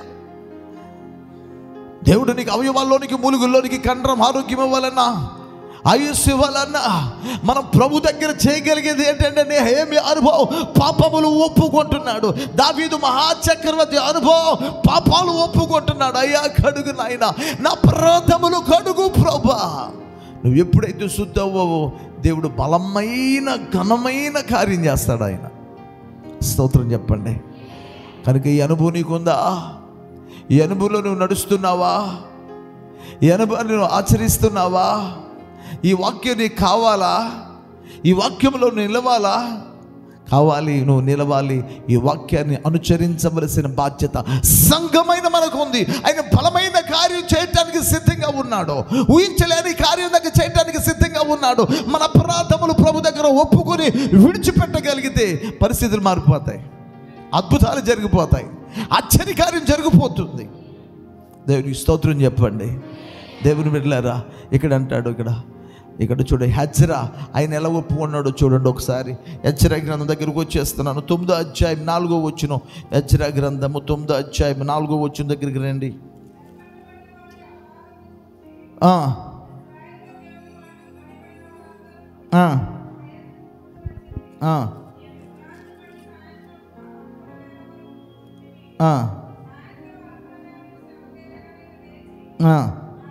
దేవుడు నీకు అవయవాల్లోనికి మూలుగుల్లోనికి కండరం ఆరోగ్యం ఇవ్వాలన్నా, ఆయుస్సు ఇవ్వాలన్నా, మనం ప్రభు దగ్గర చేయగలిగేది ఏంటంటే నెహెమ్యా అనుభవం, పాపములు ఒప్పుకుంటున్నాడు. దావీదు మహాచక్రవర్తి అనుభవం, పాపాలు ఒప్పుకుంటున్నాడు. అయ్యా కడుగు నాయనా, నా అపరాధములు కడుగు ప్రభా. నువ్వు ఎప్పుడైతే శుద్ధవ్వవో దేవుడు బలమైన ఘనమైన కార్యం చేస్తాడు ఆయన. స్తోత్రం చెప్పండి. కనుక ఈ అనుభవం నీకుందా? ఈ అనుభవంలో నువ్వు నడుస్తున్నావా? ఈ అనుభవాన్ని నువ్వు ఆచరిస్తున్నావా? ఈ వాక్యం నీకు కావాలా? ఈ వాక్యంలో నిలవాలా? కావాలి, నువ్వు నిలవాలి. ఈ వాక్యాన్ని అనుసరించవలసిన బాధ్యత సంఘమైన మనకు ఉంది. ఆయన బలమైన కార్యం చేయటానికి సిద్ధంగా ఉన్నాడు, ఊహించలేని కార్యం దగ్గర చేయటానికి సిద్ధంగా ఉన్నాడు. మన అపరాధములు ప్రభు దగ్గర ఒప్పుకొని విడిచిపెట్టగలిగితే పరిస్థితులు మారిపోతాయి, అద్భుతాలు జరిగిపోతాయి, ఆశ్చర్యకార్యం జరిగిపోతుంది. దేవునికి స్తోత్రం చెప్పండి. దేవుని బిడ్డలారా, ఇక్కడ అంటాడు, ఇక్కడ ఇక్కడ చూడ హెచ్చరా ఆయన ఎలా ఒప్పుకున్నాడో చూడండి ఒకసారి. హెచ్చరా గ్రంథం దగ్గరకు వచ్చేస్తున్నాను. తొమ్మిదో అధ్యాయం నాలుగో వచ్చును. హెచ్చరా గ్రంథము తొమ్మిదో అధ్యాయం నాలుగో వచ్చిన దగ్గరికి రండి. ఆ ఆ ఆ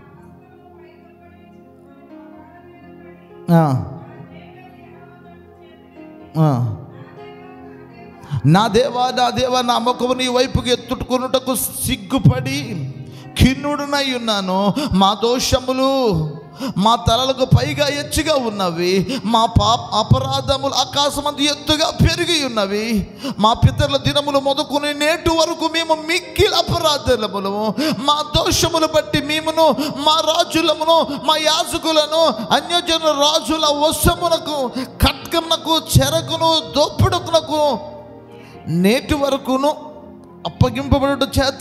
నా దేవా నా దేవా, నా ముఖము నీ వైపుకి ఎత్తుకున్నటకు సిగ్గుపడి ఖిన్నుడునై ఉన్నాను. మా దోషములు మా తలలకు పైగా ఎచ్చుగా ఉన్నవి, మా పాప అపరాధములు ఆకాశమందు ఎత్తుగా పెరిగి ఉన్నవి. మా పితరుల దినములు మొదలుకొని నేటి వరకు మేము మిక్కిలి అపరాధములు, మా దోషములు బట్టి మేమును మా రాజులమును మా యాజకులను అన్యజనుల రాజుల వశమునకు ఖడ్గమునకు చెరకును దోపుడుకునకు నేటి వరకును అప్పగింపబడుట చేత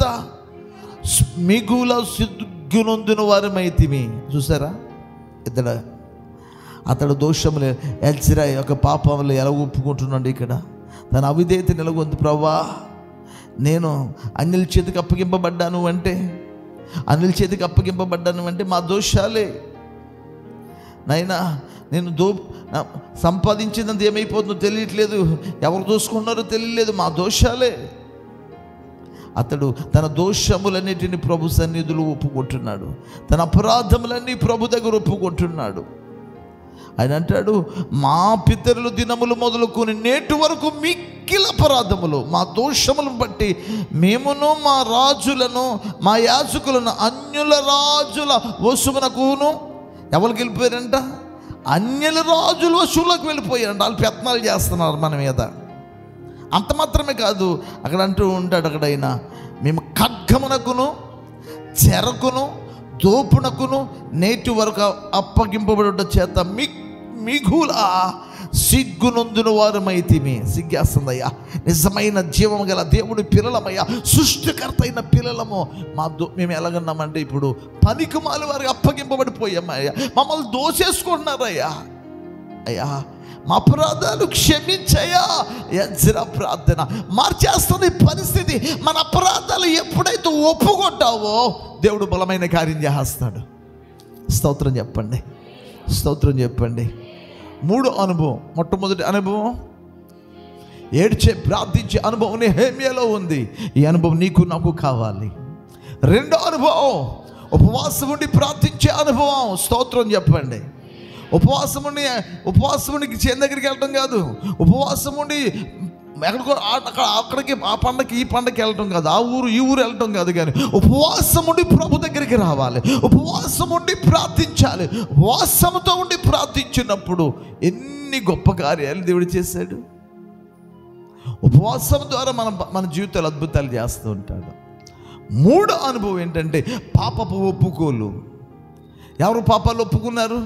మిగుల సిగ్గునొందిన వారమైతిమి. చూసారా, ఇతడు అతడు దోషములు ఎల్చిరా యొక్క పాపములు ఎలా ఒప్పుకుంటున్నాడు. ఇక్కడ తన అవిధేయత నెలకొంది. ప్రభా, నేను అన్యుల చేతికి అప్పగింపబడ్డాను అంటే, అన్యుల చేతికి అప్పగింపబడ్డాను అంటే మా దోషాలే నైనా. నేను దో సంపాదించినంత ఏమైపోతుందో తెలియట్లేదు, ఎవరు దోసుకున్నారో తెలియలేదు, మా దోషాలే. అతడు తన దోషములన్నిటిని ప్రభు సన్నిధిలో ఒప్పుకుంటున్నాడు, తన అపరాధములన్నీ ప్రభు దగ్గర ఒప్పుకుంటున్నాడు. ఆయన అంటాడు, మా పితరుల దినములు మొదలుకొని నేటి వరకు మిక్కిలి అపరాధములు, మా దోషములను బట్టి మేమును మా రాజులను మా యాజకులను అన్యుల రాజుల వశమునకును. ఎవరికి వెళ్ళిపోయారంట? అన్యుల రాజుల వశువులకు వెళ్ళిపోయారంట. వాళ్ళు పెత్తనాలు చేస్తున్నారు మన మీద. అంత మాత్రమే కాదు, అక్కడ అంటూ ఉంటాడు అక్కడైనా, మేము ఖడ్గమునకును చెరకును దోపునకును నేటి వరకు అప్పగింపబడుట చేత మీ మిగుల సిగ్గునొందిన వారమైతిమి. సిగ్గేస్తుందయ్యా, నిజమైన జీవం గల దేవుడి పిల్లలమయ్యా, సృష్టికర్త అయిన పిల్లలము. మా దో మేము ఎలాగన్నామంటే ఇప్పుడు పనికిమాలి వారికి అప్పగింపబడిపోయామయ్యా, మమ్మల్ని దోసేసుకుంటున్నారయ్యా. అయ్యా, మా అపరాధాలు క్షమించయ్యా. ఎజ్రా ప్రార్థన మార్చేస్తుంది పరిస్థితి. మన అపరాధాలు ఎప్పుడైతే ఒప్పుకుంటావో దేవుడు బలమైన కార్యం చేస్తాడు. స్తోత్రం చెప్పండి, స్తోత్రం చెప్పండి. మూడో అనుభవం, మొట్టమొదటి అనుభవం ఏడ్చే ప్రార్థించే అనుభవం నెహెమ్యాలో ఉంది. ఈ అనుభవం నీకు నాకు కావాలి. రెండో అనుభవం ఉపవాసం ఉండి ప్రార్థించే అనుభవం. స్తోత్రం చెప్పండి. ఉపవాసం ఉండి ఉపవాసం ఉండి చేను దగ్గరికి వెళ్ళడం కాదు, ఉపవాసం ఉండి ఎక్కడికో అక్కడ అక్కడికి ఆ పండగకి ఈ పండగకి వెళ్ళటం కాదు, ఆ ఊరు ఈ ఊరు వెళ్ళటం కాదు, కానీ ఉపవాసం ఉండి ప్రభు దగ్గరికి రావాలి, ఉపవాసం ఉండి ప్రార్థించాలి. ఉపవాసంతో ఉండి ప్రార్థించినప్పుడు ఎన్ని గొప్ప కార్యాలు దేవుడు చేశాడు. ఉపవాసం ద్వారా మన మన జీవితాలు అద్భుతాలు చేస్తూ ఉంటాడు. మూడో అనుభవం ఏంటంటే పాపపు ఒప్పుకోలు. ఎవరు పాపాలు ఒప్పుకున్నారు?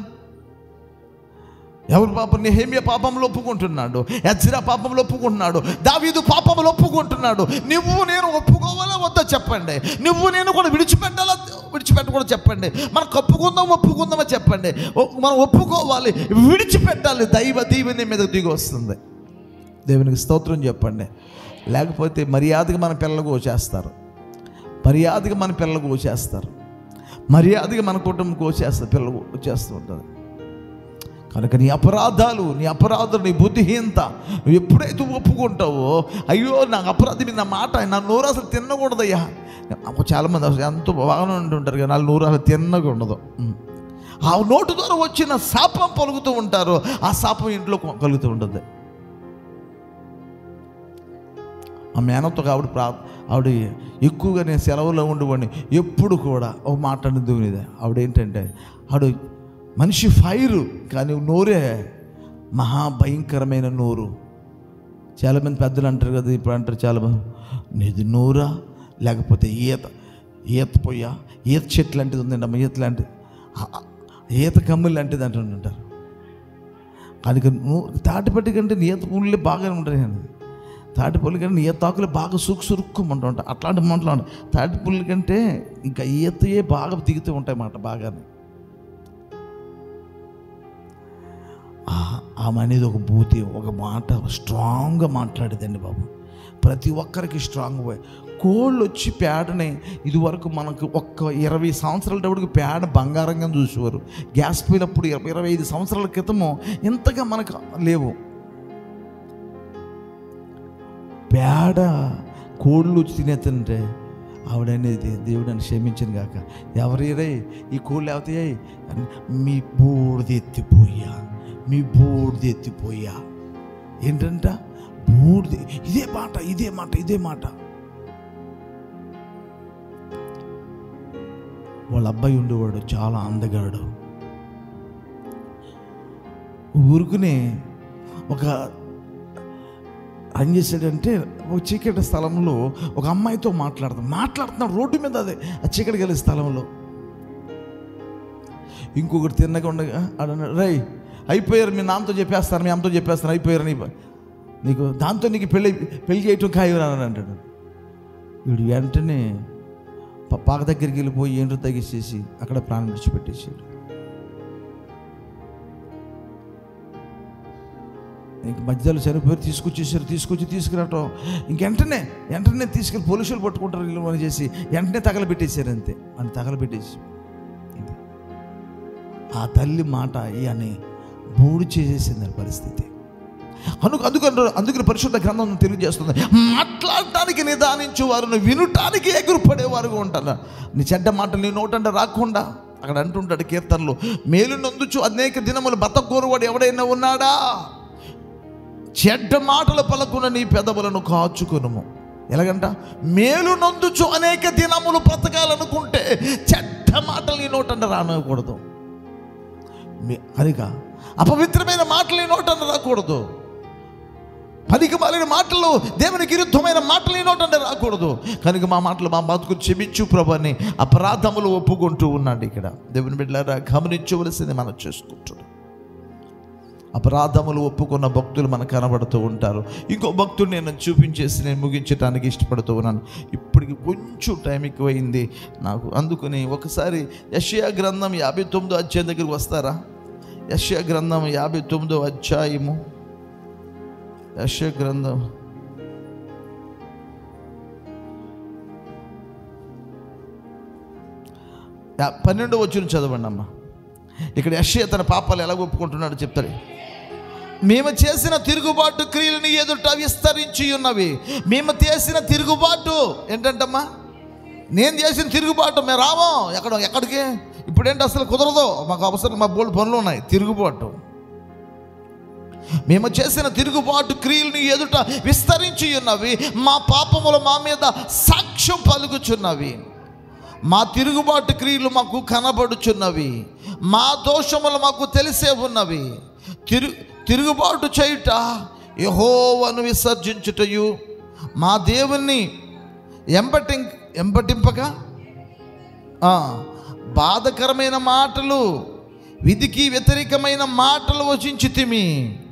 ఎవరు పాపం? నెహెమ్యా పాపంలో ఒప్పుకుంటున్నాడు, ఎజ్రా పాపంలో ఒప్పుకుంటున్నాడు, దావీదు పాపంలో ఒప్పుకుంటున్నాడు. నువ్వు నేను ఒప్పుకోవాలా వద్దా చెప్పండి. నువ్వు నేను కూడా విడిచిపెట్టాలా విడిచిపెట్టకూడదు చెప్పండి. మనం ఒప్పుకుందాం ఒప్పుకుందామా చెప్పండి. మనం ఒప్పుకోవాలి, విడిచిపెట్టాలి. దైవ దీవెన మీద దిగి వస్తుంది. దేవునికి స్తోత్రం చెప్పండి. లేకపోతే మర్యాదగా మన పిల్లలు కోసేస్తారు, మర్యాదగా మన పిల్లలు కోసేస్తారు, మర్యాదగా మన కుటుంబం కోసేస్తారు, పిల్లలు వచ్చేస్తూ ఉంటుంది. కనుక నీ అపరాధాలు నీ అపరాధాలు నీ బుద్ధిహీనత నువ్వు ఎప్పుడైతే ఒప్పుకుంటావో, అయ్యో నాకు అపరాధం మీద నా మాట నా నోరు అసలు తినకూడదయ్యా. చాలామంది అసలు ఎంతో బాగానే ఉంటుంటారు కానీ వాళ్ళ నోరు అసలు తిన్నగా ఉండదు. ఆ నోటు ద్వారా వచ్చిన శాపం పలుకుతూ ఉంటారు, ఆ శాపం ఇంట్లో కలుగుతూ ఉంటుంది. ఆ మేనతో ఆవిడ ప్రా ఆవిడ ఎక్కువగా నేను సెలవులో ఉండేవాడిని, ఎప్పుడు కూడా ఒక మాట అనేది ఆవిడ ఏంటంటే, ఆవిడ మనిషి ఫైరు కానీ నోరే మహాభయంకరమైన నోరు. చాలామంది పెద్దలు అంటారు కదా, ఇప్పుడు అంటారు చాలామంది, నీది నోరా లేకపోతే ఈత ఈత పొయ్యా, ఈత చెట్టు లాంటిది ఉందండి అమ్మ, ఈత లాంటిది, ఈత కమ్ములు లాంటిది అంటుంటారు. కానీ తాటిపట్టి కంటే ఈత పుల్లే బాగానే ఉంటాయి అండి. తాటిపల్లి కంటే ఈత ఆకులు బాగా సుక్కు సురుక్కుమంటూ ఉంటాయి. అట్లాంటి మాటలు తాటిపల్లి కంటే ఇంకా ఈతయే బాగా దిగుతూ ఉంటాయి మాట బాగానే. ఆమె అనేది ఒక బూతి, ఒక మాట స్ట్రాంగ్గా మాట్లాడేదండి బాబు. ప్రతి ఒక్కరికి స్ట్రాంగ్ పోయి కోళ్ళు వచ్చి పేడని ఇదివరకు మనకు ఒక్క ఇరవై సంవత్సరాలటప్పటికి పేడ బంగారంగా చూసేవారు. గ్యాస్ పోయినప్పుడు ఇరవై ఇరవై ఐదు సంవత్సరాల క్రితము ఇంతగా మనకు లేవు. పేడ కోళ్ళు వచ్చి తినేస్తుంటే ఆవిడనేది, దేవుడని క్షమించను కాక, ఎవరైనా ఈ కోళ్ళు అవుతాయి, మీ బూడిద ఎత్తిపోయా, మీ బూడిద ఎత్తిపోయా ఏంటంట, బూడిద. ఇదే మాట ఇదే మాట ఇదే మాట. వాళ్ళ అబ్బాయి ఉండేవాడు, చాలా అందగాడు. ఊరుకునే ఒక ఏం చేశాడంటే, ఒక చీకటి స్థలంలో ఒక అమ్మాయితో మాట్లాడుతాం మాట్లాడుతున్నాడు రోడ్డు మీద, అదే ఆ చీకటికి వెళ్ళే స్థలంలో. ఇంకొకటి తిన్నగా ఉండగా అన్నాడు, రై అయిపోయారు, మీ నాన్నతో చెప్పేస్తారు, మీ అమ్మతో చెప్పేస్తారు, అయిపోయారు, నీ నీకు దాంతో నీకు పెళ్ళి పెళ్ళి చేయటం ఖాయం అని అంటాడు. వీడు వెంటనే పాక దగ్గరికి వెళ్ళిపోయి ఏంటో తగ్గించేసి అక్కడ ప్రాణం విడిచిపెట్టేసాడు. ఇంక మధ్యలో చనిపోయి తీసుకొచ్చేసారు. తీసుకొచ్చి తీసుకురావటం ఇంకెంటనే వెంటనే తీసుకెళ్ళి పోలీసులు పట్టుకుంటారు వీళ్ళు అని చేసి వెంటనే తగలబెట్టేశారు. అంతే అని తగలబెట్టేసి ఆ తల్లి మాట అని బూడి చేసేసింది పరిస్థితి. అందుకు అందుకని అందుకని పరిశుద్ధ గ్రంథం తెలియజేస్తుంది, మాట్లాడటానికి నిదానించు వారు వినుటానికి ఎగురుపడేవారుగా ఉంటారు. నీ చెడ్డ మాటలు నీ నోటంటే రాకుండా అక్కడ అంటుంటాడు కీర్తనలు, మేలు నొందుచు అనేక దినములు బతకూరువాడు ఎవడైనా ఉన్నాడా, చెడ్డ మాటలు పలకున్న నీ పెదవులను కాచుకొనుము. ఎలాగంట, మేలు నొందుచు అనేక దినములు బ్రతకాలనుకుంటే చెడ్డ మాటలు నీ నోటంటే రానకూడదు. అదిగా అపవిత్రమైన మాటలు నీ నోటంటే రాకూడదు. పనికి మాలిన మాటలు, దేవునికి విరుద్ధమైన మాటలు నీ నోటంటే రాకూడదు. కనుక మా మాటలు మా బతుకు క్షమించు ప్రభు అని అపరాధములు ఒప్పుకుంటూ ఉన్నాడు. ఇక్కడ దేవుని బిడ్డలారా గమనించవలసింది మనం చేసుకుంటున్నాం. అపరాధములు ఒప్పుకున్న భక్తులు మనకు కనబడుతూ ఉంటారు. ఇంకో భక్తుడు నేను చూపించేసి నేను ముగించడానికి ఇష్టపడుతూ ఉన్నాను. ఇప్పటికి కొంచెం టైం ఎక్కువైంది నాకు, అందుకని ఒకసారి యెషయా గ్రంథం యాభై తొమ్మిదో అధ్యాయం దగ్గరికి వస్తారా? యెషయా గ్రంథం యాభై తొమ్మిదో అధ్యాయము, యెషయా గ్రంథం పన్నెండో వచనం చదవండి అమ్మ. ఇక్కడ యెషయా తన పాపాలు ఎలా ఒప్పుకుంటున్నాడు చెప్తాడు. మేము చేసిన తిరుగుబాటు క్రియలను ఎదుట విస్తరించి ఉన్నవి. మేము చేసిన తిరుగుబాటు ఏంటంటమ్మా, నేను చేసిన తిరుగుబాటు మేము రామో ఎక్కడ ఎక్కడికి ఇప్పుడేంటి అసలు కుదరదు, మాకు అవసరం, మా బోల్డ్ పనులు ఉన్నాయి. తిరుగుబాటు మేము చేసిన తిరుగుబాటు క్రియలు నీ ఎదుట విస్తరించి ఉన్నవి, మా పాపములు మా మీద సాక్ష్యం పలుకుచున్నవి. మా తిరుగుబాటు క్రియలు మాకు కనబడుచున్నవి, మా దోషములు మాకు తెలిసే ఉన్నవి. తిరు తిరుగుబాటు చేయుట యెహోవాను విసర్జించుటయు, మా దేవుణ్ణి ఎంబటి ఎంబటింపక బాధకరమైన మాటలు, విధికి వ్యతిరేకమైన మాటలు వచించితిమి.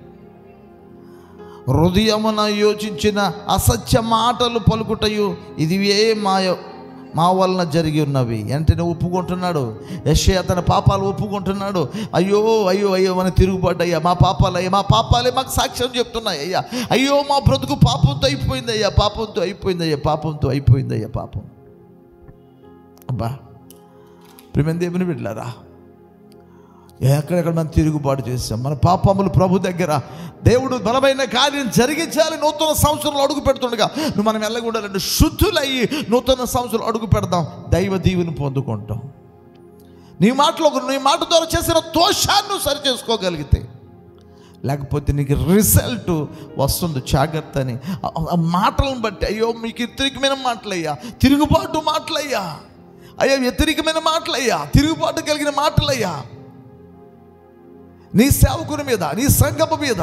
హృదయమున యోచించిన అసత్య మాటలు పలుకుటయు ఇది ఏ మాయ మా వలన జరిగి ఉన్నవి. వెంటనే ఒప్పుకుంటున్నాడు యెషయా, తన పాపాలు ఒప్పుకుంటున్నాడు. అయ్యో అయ్యో అయ్యో మన తిరుగుబాటు అయ్యా, మా పాపాలయ్యా, మా పాపాలే మాకు సాక్ష్యం చెప్తున్నాయి అయ్యా. అయ్యో మా బ్రతుకు పాపంతో అయిపోయింది అయ్యా, పాపంతో అయిపోయింది అయ్యా, పాపంతో అయిపోయింది అయ్యా, పాపం. అబ్బా ప్రియమైన దేవుని బిడ్డలారా, ఎక్కడెక్కడ మనం తిరుగుబాటు చేసాం, మన పాపములు ప్రభు దగ్గర దేవుడు బలమైన కార్యం జరిగించాలి. నూతన సంవత్సరంలో అడుగు పెడుతుండగా నువ్వు మనం వెళ్ళకూడదండి, శుద్ధులయ్యి నూతన సంవత్సరం అడుగు పెడదాం, దైవ దీవెని పొందుకుంటాం. నీ మాటలో నీ మాట ద్వారా చేసిన దోషాన్ని సరి చేసుకోగలిగితే, లేకపోతే నీకు రిజల్ట్ వస్తుంది. జాగ్రత్త అని ఆ మాటలను బట్టి, అయ్యో మీకు వ్యతిరేకమైన మాటలయ్యా, తిరుగుబాటు మాటలయ్యా, అయ్యా వ్యతిరేకమైన మాటలయ్యా, తిరుగుబాటు కలిగిన మాటలయ్యా, నీ సేవకుని మీద, నీ సంఘము మీద,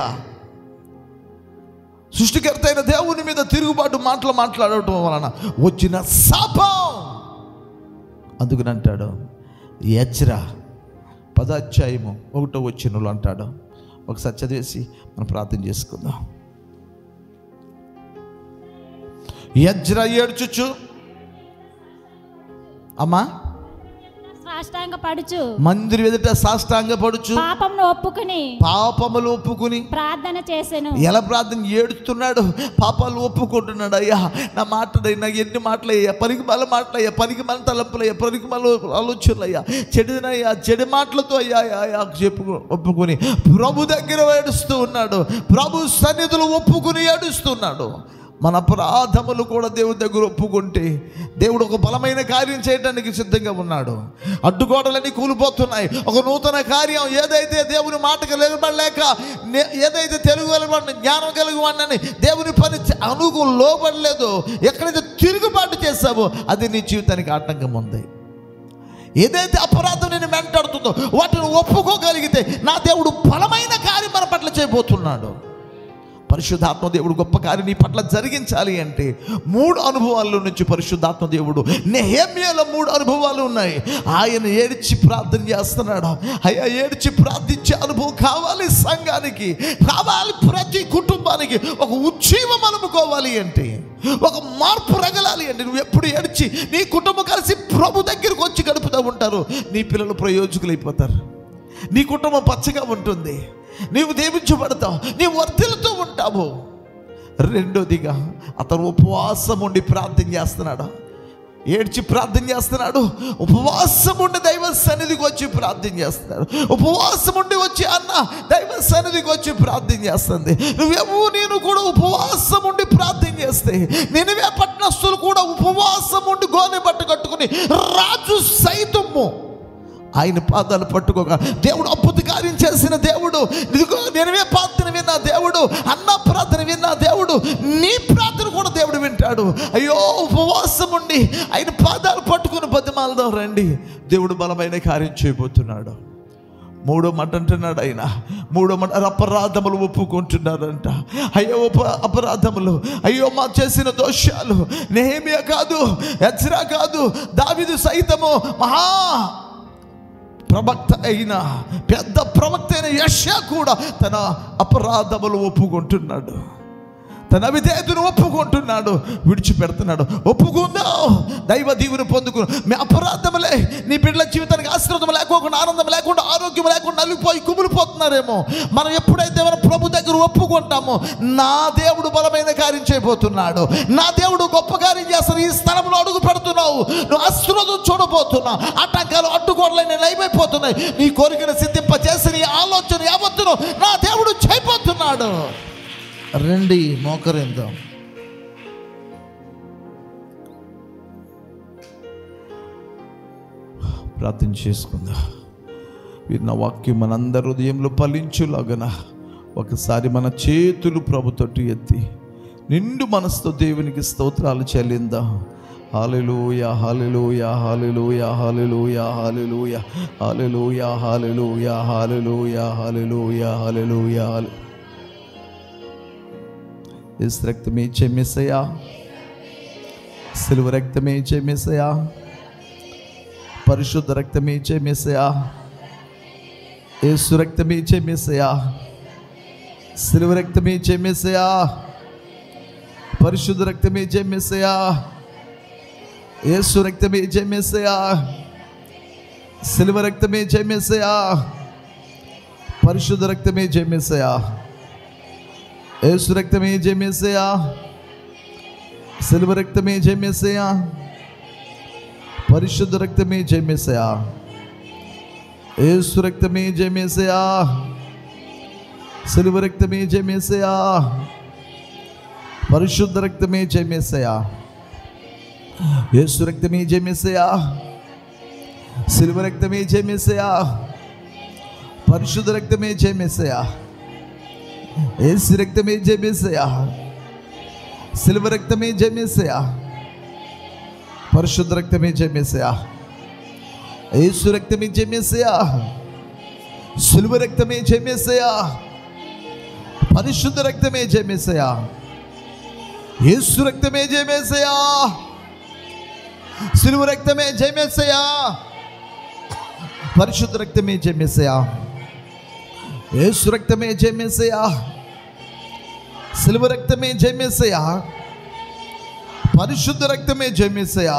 సృష్టికర్త అయిన దేవుని మీద తిరుగుబాటు మాటలు మాట్లాడటం వలన వచ్చిన శాపం. అందుకని అంటాడు ఎజ్రా పదాధ్యాయము ఒకటో వచనంలో అంటాడు. ఒకసారి చదివేసి మనం ప్రార్థన చేసుకుందాం. ఎజ్రా ఏడ్చుచు, అమ్మా సాష్టాంగ పడుచు, మందిరం ఎదుట సాష్టాంగ పడుచు, పాపమును ఒప్పుకుని పాపములు ఒప్పుకుని ప్రార్థన చేసెను. ఎలా ప్రార్థన? ఏడుస్తున్నాడు, పాపాలు ఒప్పుకుంటున్నాడు. అయ్యా నా మాటలయ్యా, నాకు ఎన్ని మాటలయ్యా, పనికి మళ్ళ మాటలయ్యా, పనికి మళ్ళీ తలంపులయ్యా, పనికి మళ్ళీ ఆలోచనలయ్యా, చెడునయ్యా, చెడు మాటలతో అయ్యా అయ్యా చెప్పు ఒప్పుకొని ప్రభు దగ్గర ఏడుస్తూ ఉన్నాడు. ప్రభు సన్నిధులు ఒప్పుకుని ఏడుస్తున్నాడు. మన అపరాధములు కూడా దేవుడి దగ్గర ఒప్పుకుంటే దేవుడు ఒక బలమైన కార్యం చేయడానికి సిద్ధంగా ఉన్నాడు. అడ్డుగోడలన్నీ కూలిపోతున్నాయి. ఒక నూతన కార్యం ఏదైతే దేవుని మాటకు నిలబడలేక, ఏదైతే తెలుగు వెళ్ళబడి జ్ఞానం కలిగి వాడిని దేవుని పని అనుకు లోబడలేదు, ఎక్కడైతే తిరుగుబాటు చేస్తావో అది నీ జీవితానికి ఆటంకం ఉంది. ఏదైతే అపరాధం నేను వెంటాడుతుందో వాటిని ఒప్పుకోగలిగితే నా దేవుడు బలమైన కార్యం మన పట్ల చేయబోతున్నాడు. పరిశుద్ధాత్మ దేవుడు గొప్ప కార్యం నీ పట్ల జరిగించాలి అంటే మూడు అనుభవాల నుంచి పరిశుద్ధాత్మ దేవుడు, నెహెమ్యాలో మూడు అనుభవాలు ఉన్నాయి. ఆయన ఏడ్చి ప్రార్థన చేస్తున్నాడు. అయ్యా ఏడ్చి ప్రార్థించే అనుభవం కావాలి, సంఘానికి కావాలి, ప్రతి కుటుంబానికి ఒక ఉజ్జీవం అనుకోవాలి అంటే, ఒక మార్పు రగలాలి అంటే నువ్వు ఎప్పుడు ఏడ్చి నీ కుటుంబం కలిసి ప్రభు దగ్గరకు వచ్చి గడుపుతూ ఉంటారు. నీ పిల్లలు ప్రయోజకులైపోతారు, నీ కుటుంబం పచ్చగా ఉంటుంది, నీవు దీవించబడతావు, నీవు వర్ధిల్లుతూ ఉంటావు. రెండోదిగా అతను ఉపవాసం ఉండి ప్రార్థన చేస్తున్నాడు, ఏడ్చి ప్రార్థన చేస్తున్నాడు. ఉపవాసం ఉండి దైవ సన్నిధికి వచ్చి ప్రార్థన చేస్తున్నాడు. ఉపవాసం ఉండి వచ్చి అన్న దైవ సన్నిధికి వచ్చి ప్రార్థన చేస్తుంది. నువ్వేమో నేను కూడా ఉపవాసం ఉండి ప్రార్థన చేస్తే, నినివే పట్టణస్తులు కూడా ఉపవాసం ఉండి గోనె బట్ట కట్టుకుని రాజు సైతము ఆయన పాదాలు పట్టుకోక దేవుడు అద్భుత కార్యం చేసిన దేవుడు, నినివే ప్రార్థన విన్న దేవుడు, అన్న ప్రార్థన విన్న దేవుడు, నీ ప్రార్థన కూడా దేవుడు వింటాడు. అయ్యో ఉపవాసం ఉండి ఆయన పాదాలు పట్టుకుని బతిమాలదాం రండి, దేవుడు బలమైన కార్యం చేయబోతున్నాడు. మూడో మాట అంటున్నాడు ఆయన, మూడో మాట అపరాధములు ఒప్పుకుంటున్నారంట. అయ్యో ఉప అపరాధములు, అయ్యో మా చేసిన దోషాలు. నెహెమ్యా కాదు, ఎజ్రా కాదు, దావీదు సైతము మహా ప్రవక్త అయిన పెద్ద ప్రవక్త అయిన యెషయా కూడా తన అపరాధములు ఒప్పుకుంటున్నాడు, తన విధేయతను ఒప్పుకుంటున్నాడు, విడిచిపెడుతున్నాడు. ఒప్పుకుందాం, దైవ దీవెన పొందుకున్నాం. మీ అపరాధములే నీ బిడ్డల జీవితానికి ఆశీర్వాదం లేకోకుండా, ఆనందం లేకుండా, ఆరోగ్యం లేకుండా నలిగిపోయి కుమిలిపోతున్నారేమో. మనం ఎప్పుడైతే మన ప్రభు దగ్గర ఒప్పుకుంటామో నా దేవుడు బలమైన కార్యం చేయబోతున్నాడు, నా దేవుడు గొప్ప కార్యం చేస్తాడు. ఈ స్థలంలో అడుగు పెడుతున్నావు, నువ్వు ఆశీర్వాదం చూడబోతున్నావు. ఆటంకాలు అడ్డుకోవడలే లైవైపోతున్నాయి. నీ కోరికను సిద్ధింప చేసి నీ ఆలోచన యావత్తును నా దేవుడు చేయబోతున్నాడు. రండి మోకరిందాం. ప్రార్థన చేసుకుందాం. విన్న వాక్యం మనందరి హృదయంలో ఫలించులాగన ఒకసారి మన చేతులు ప్రభుతోటి ఎత్తి నిండు మనసుతో దేవునికి స్తోత్రాలు చెల్లిందాం. హల్లెలూయా హల్లెలూయా హల్లెలూయా హల్లెలూయా హల్లెలూయా హల్లెలూయా హల్లెలూయా హల్లెలూయా హల్లెలూయా హల్లెలూయా. యేసు రక్తమే ఇచ్చే మెస్సయా, సిలువ రక్తమే ఇచ్చే మెస్సయా, పరిశుద్ధ రక్తమే ఇచ్చే మెస్సయా, యేసు రక్తమే ఇచ్చే మెస్సయా, సిలువ రక్తమే ఇచ్చే మెస్సయా, పరిశుద్ధ రక్తమే ఇచ్చే మెస్సయా, యేసు రక్తమే ఇచ్చే మెస్సయా, సిలువ రక్తమే ఇచ్చే మెస్సయా, పరిశుద్ధ రక్తమే ఇచ్చే మెస్సయా, యేసు రక్తమే ఇచ్చే మెస్సయా, సిలువ రక్తమే ఇచ్చే మెస్సయా, పరిశుద్ధ రక్తమే ఇచ్చే మెస్సయా, యేసు రక్తమే ఇచ్చే మెస్సయా, సిలువ రక్తమే ఇచ్చే మెస్సయా, పరిశుద్ధ రక్తమే ఇచ్చే మెస్సయా, యేసు రక్తమే ఇచ్చే మెస్సయా, సిలువ రక్తమే ఇచ్చే మెస్సయా, పరిశుద్ధ రక్తమే ఇచ్చే మెస్సయా, యేసు రక్తమే ఇచ్చే మెస్సయా, సిలువ రక్తమే ఇచ్చే మెస్సయా, పరిశుద్ధ రక్తమే ఇచ్చే మెస్సయా, యేసు రక్తమే ఇచ్చే మెస్సయా, సిలువ రక్తమే ఇచ్చే మెస్సయా, పరిశుద్ధ రక్తమే ఇచ్చే మెస్సయా, యేసు రక్తమే ఇచ్చే మెస్సయా, సిలువ రక్తమే ఇచ్చే మెస్సయా, పరిశుద్ధ రక్తమే ఇచ్చే మెస్సయా, యేసు రక్తమే ఇచ్చే మెస్సయా, సిలువ రక్తమే ఇచ్చే మెస్సయా, పరిశుద్ధ రక్తమే ఇచ్చే మెస్సయా,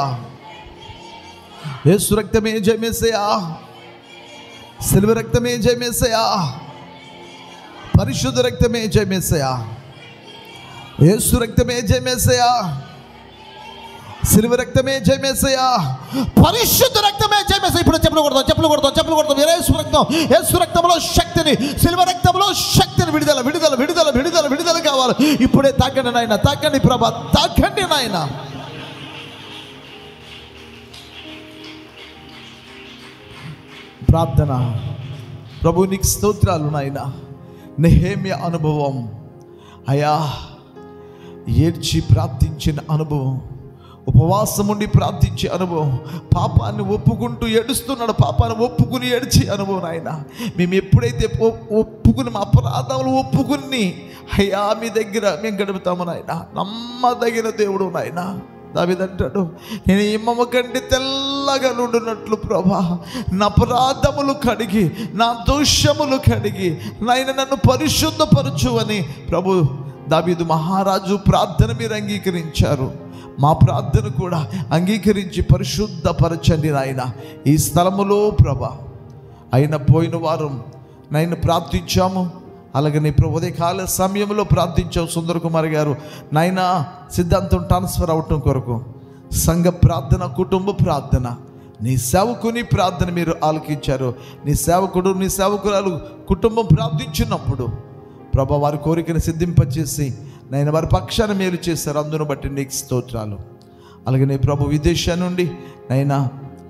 యేసు రక్తమే ఇచ్చే మెస్సయా, సిలువ రక్తమే ఇచ్చే మెస్సయా, పరిశుద్ధ రక్తమే ఇచ్చే మెస్సయా, యేసు రక్తమే ఇచ్చే మెస్సయా, సిలువ రక్తమే ఇచ్చే మెస్సయా, పరిశుద్ధ రక్తమే ఇచ్చే మెస్సయా. ఇప్పుడు చెప్పులు కొడతాం చెప్పులు కొడతాం చెప్పులు కొడతాం. యేసు రక్తం, యేసు రక్తంలో శక్తిని, సిలువ రక్తంలో శక్తిని, విడుదల విడుదల విడుదల విడుదల విడుదల కావాలి. ఇప్పుడే తాకండి నాయన, తాకండి ప్రభా, తాకండి నాయన. ప్రార్థన. ప్రభు నీకు స్తోత్రాలు నాయన. నెహెమ్యా అనుభవం, అయా ఏడ్చి ప్రార్థించిన అనుభవం, ఉపవాసం ఉండి ప్రార్థించే అనుభవం, పాపాన్ని ఒప్పుకుంటూ ఏడుస్తున్నాడు, పాపాన్ని ఒప్పుకుని ఏడ్చే అనుభవం నాయన. మేము ఎప్పుడైతే ఒప్పుకుని మా అపరాధాలు ఒప్పుకుని అయ్యా మీ దగ్గర మేము గడుపుతాము నాయన. నమ్మదగిన దేవుడు నాయన. దావీదంటాడు, నేను ఇమ్మమ్మ కంటే తెల్లగా నుండినట్లు ప్రభా నా అపరాధములు కడిగి నా దోషములు కడిగి నాయన నన్ను పరిశుద్ధపరచు అని ప్రభు దావీదు మహారాజు ప్రార్థన మీరు అంగీకరించారు. మా ప్రార్థన కూడా అంగీకరించి పరిశుద్ధపరచండి నాయన. ఈ స్థలములో ప్రభా అయిన పోయిన వారం నాయన ప్రార్థించాము, అలాగే నీ ప్రభు ఉదయకాల సమయంలో ప్రార్థించావు సుందర్ కుమార్ గారు నాయన సిద్ధాంతం ట్రాన్స్ఫర్ అవటం కొరకు సంఘ ప్రార్థన, కుటుంబ ప్రార్థన, నీ సేవకుని ప్రార్థన మీరు ఆలకించారు. నీ సేవకుడు నీ సేవకురాలు కుటుంబం ప్రార్థించినప్పుడు ప్రభా వారి కోరికను సిద్ధింపచేసి నేను వారి పక్షాన మేలు చేశారు. అందును బట్టి నీకు స్తోత్రాలు. అలాగే నీ ప్రభు విదేశం నుండి నైనా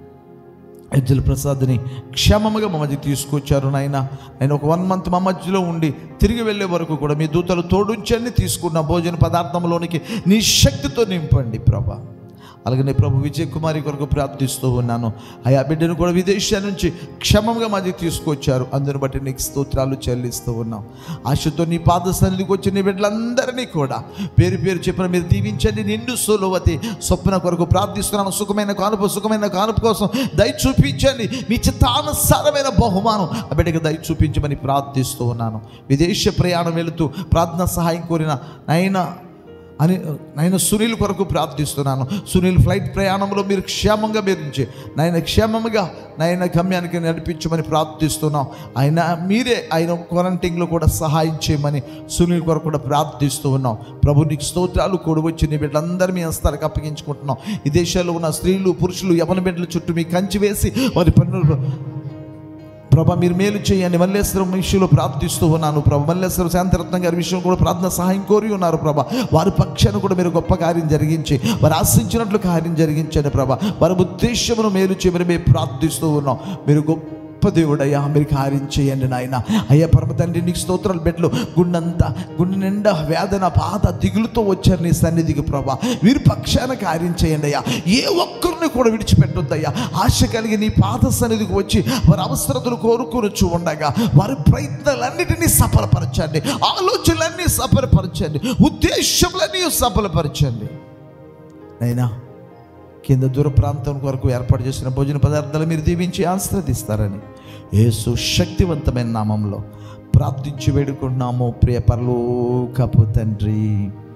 ఎజ్జల ప్రసాద్ని క్షేమముగా మా మధ్య తీసుకొచ్చారు నాయన. నేను ఒక వన్ మంత్ మా మధ్యలో ఉండి తిరిగి వెళ్ళే వరకు కూడా మీ దూతలు తోడుంచండి. తీసుకున్న భోజన పదార్థంలోనికి నీ శక్తితో నింపండి ప్రభా. అలాగే నీ ప్రభు విజయ్ కుమారి కొరకు ప్రార్థిస్తూ ఉన్నాను. ఆయా బిడ్డను కూడా విదేశాల నుంచి క్షేమంగా మధ్య తీసుకొచ్చారు. అందుని బట్టి నీకు స్తోత్రాలు చెల్లిస్తూ ఉన్నాం. ఆశతో నీ పాద సన్నిధికి వచ్చి నీ బిడ్డలందరినీ కూడా పేరు పేరు చెప్పిన మీరు దీవించండి. నిండు సోలోవతి స్వప్న కొరకు ప్రార్థిస్తున్నాను. సుఖమైన కానుపు సుఖమైన కానుపు కోసం దయ చూపించండి. మీ చిత్తానుసారమైన బహుమానం ఆ బిడ్డకి దయ చూపించమని ప్రార్థిస్తూ ఉన్నాను. విదేశ ప్రయాణం వెళుతూ ప్రార్థన సహాయం కోరిన నైనా అని నేను సునీల్ కొరకు ప్రార్థిస్తున్నాను. సునీల్ ఫ్లైట్ ప్రయాణంలో మీరు క్షేమంగా బెదిరించి నాయన క్షేమంగా నాయన గమ్యానికి నడిపించమని ప్రార్థిస్తున్నాం. ఆయన మీరే ఆయన క్వారంటైన్లో కూడా సహాయం చేయమని సునీల్ కొరకు కూడా ప్రార్థిస్తూ ఉన్నాం. ప్రభు నీకు స్తోత్రాలు కూడి వచ్చి నీ బిడ్డలందరూ మీ హస్తాలకు అప్పగించుకుంటున్నాం. ఈ దేశాల్లో ఉన్న స్త్రీలు పురుషులు యవన బిడ్డల చుట్టూ మీ కంచి వేసి వారి పన్నులు ప్రభా మీరు మేలు చేయండి. మల్లేశ్వరం విషయంలో ప్రార్థిస్తూ ఉన్నాను ప్రభా. మల్లేశ్వరం శాంతిరత్నం గారి విషయం కూడా ప్రార్థన సహాయం కోరి ఉన్నారు ప్రభా. వారి పక్షాన్ని కూడా మీరు గొప్ప కార్యం జరిగించి వారు ఆశించినట్లు కార్యం జరిగించండి ప్రభా. వారి ఉద్దేశమును మేలు చేయమని మేము ప్రార్థిస్తూ ఉన్నాం. మీరు గొప్ప గొప్ప దేవుడయ్యా, మీరు కార్యం చేయండి నాయన. అయ్యా పరమ తండ్రి, నీకు స్తోత్రాలు. బిడ్డలు గుండెంతా గుండె నిండా వేదన, బాధ, దిగులుతో వచ్చారు నీ సన్నిధికి ప్రభా. వీరి పక్షాన కార్యం చేయండి అయ్యా. ఏ ఒక్కరిని కూడా విడిచిపెట్టొద్దయ్యా. ఆశ కలిగి నీ పాద సన్నిధికి వచ్చి వారి అవసరతలు కోరుకొనుచు ఉండగా వారి ప్రయత్నాలన్నిటినీ సఫలపరచండి, ఆలోచనలన్నీ సఫలపరచండి, ఉద్దేశములన్నీ సఫలపరచండి నైనా. కింద దూర ప్రాంతం కొరకు ఏర్పాటు చేసిన భోజన పదార్థాలు మీరు దీవించి ఆశీర్వదిస్తారని యేసు శక్తివంతమైన నామంలో ప్రార్థించి వేడుకుంటున్నాము ప్రియ పరలోకపు తండ్రి.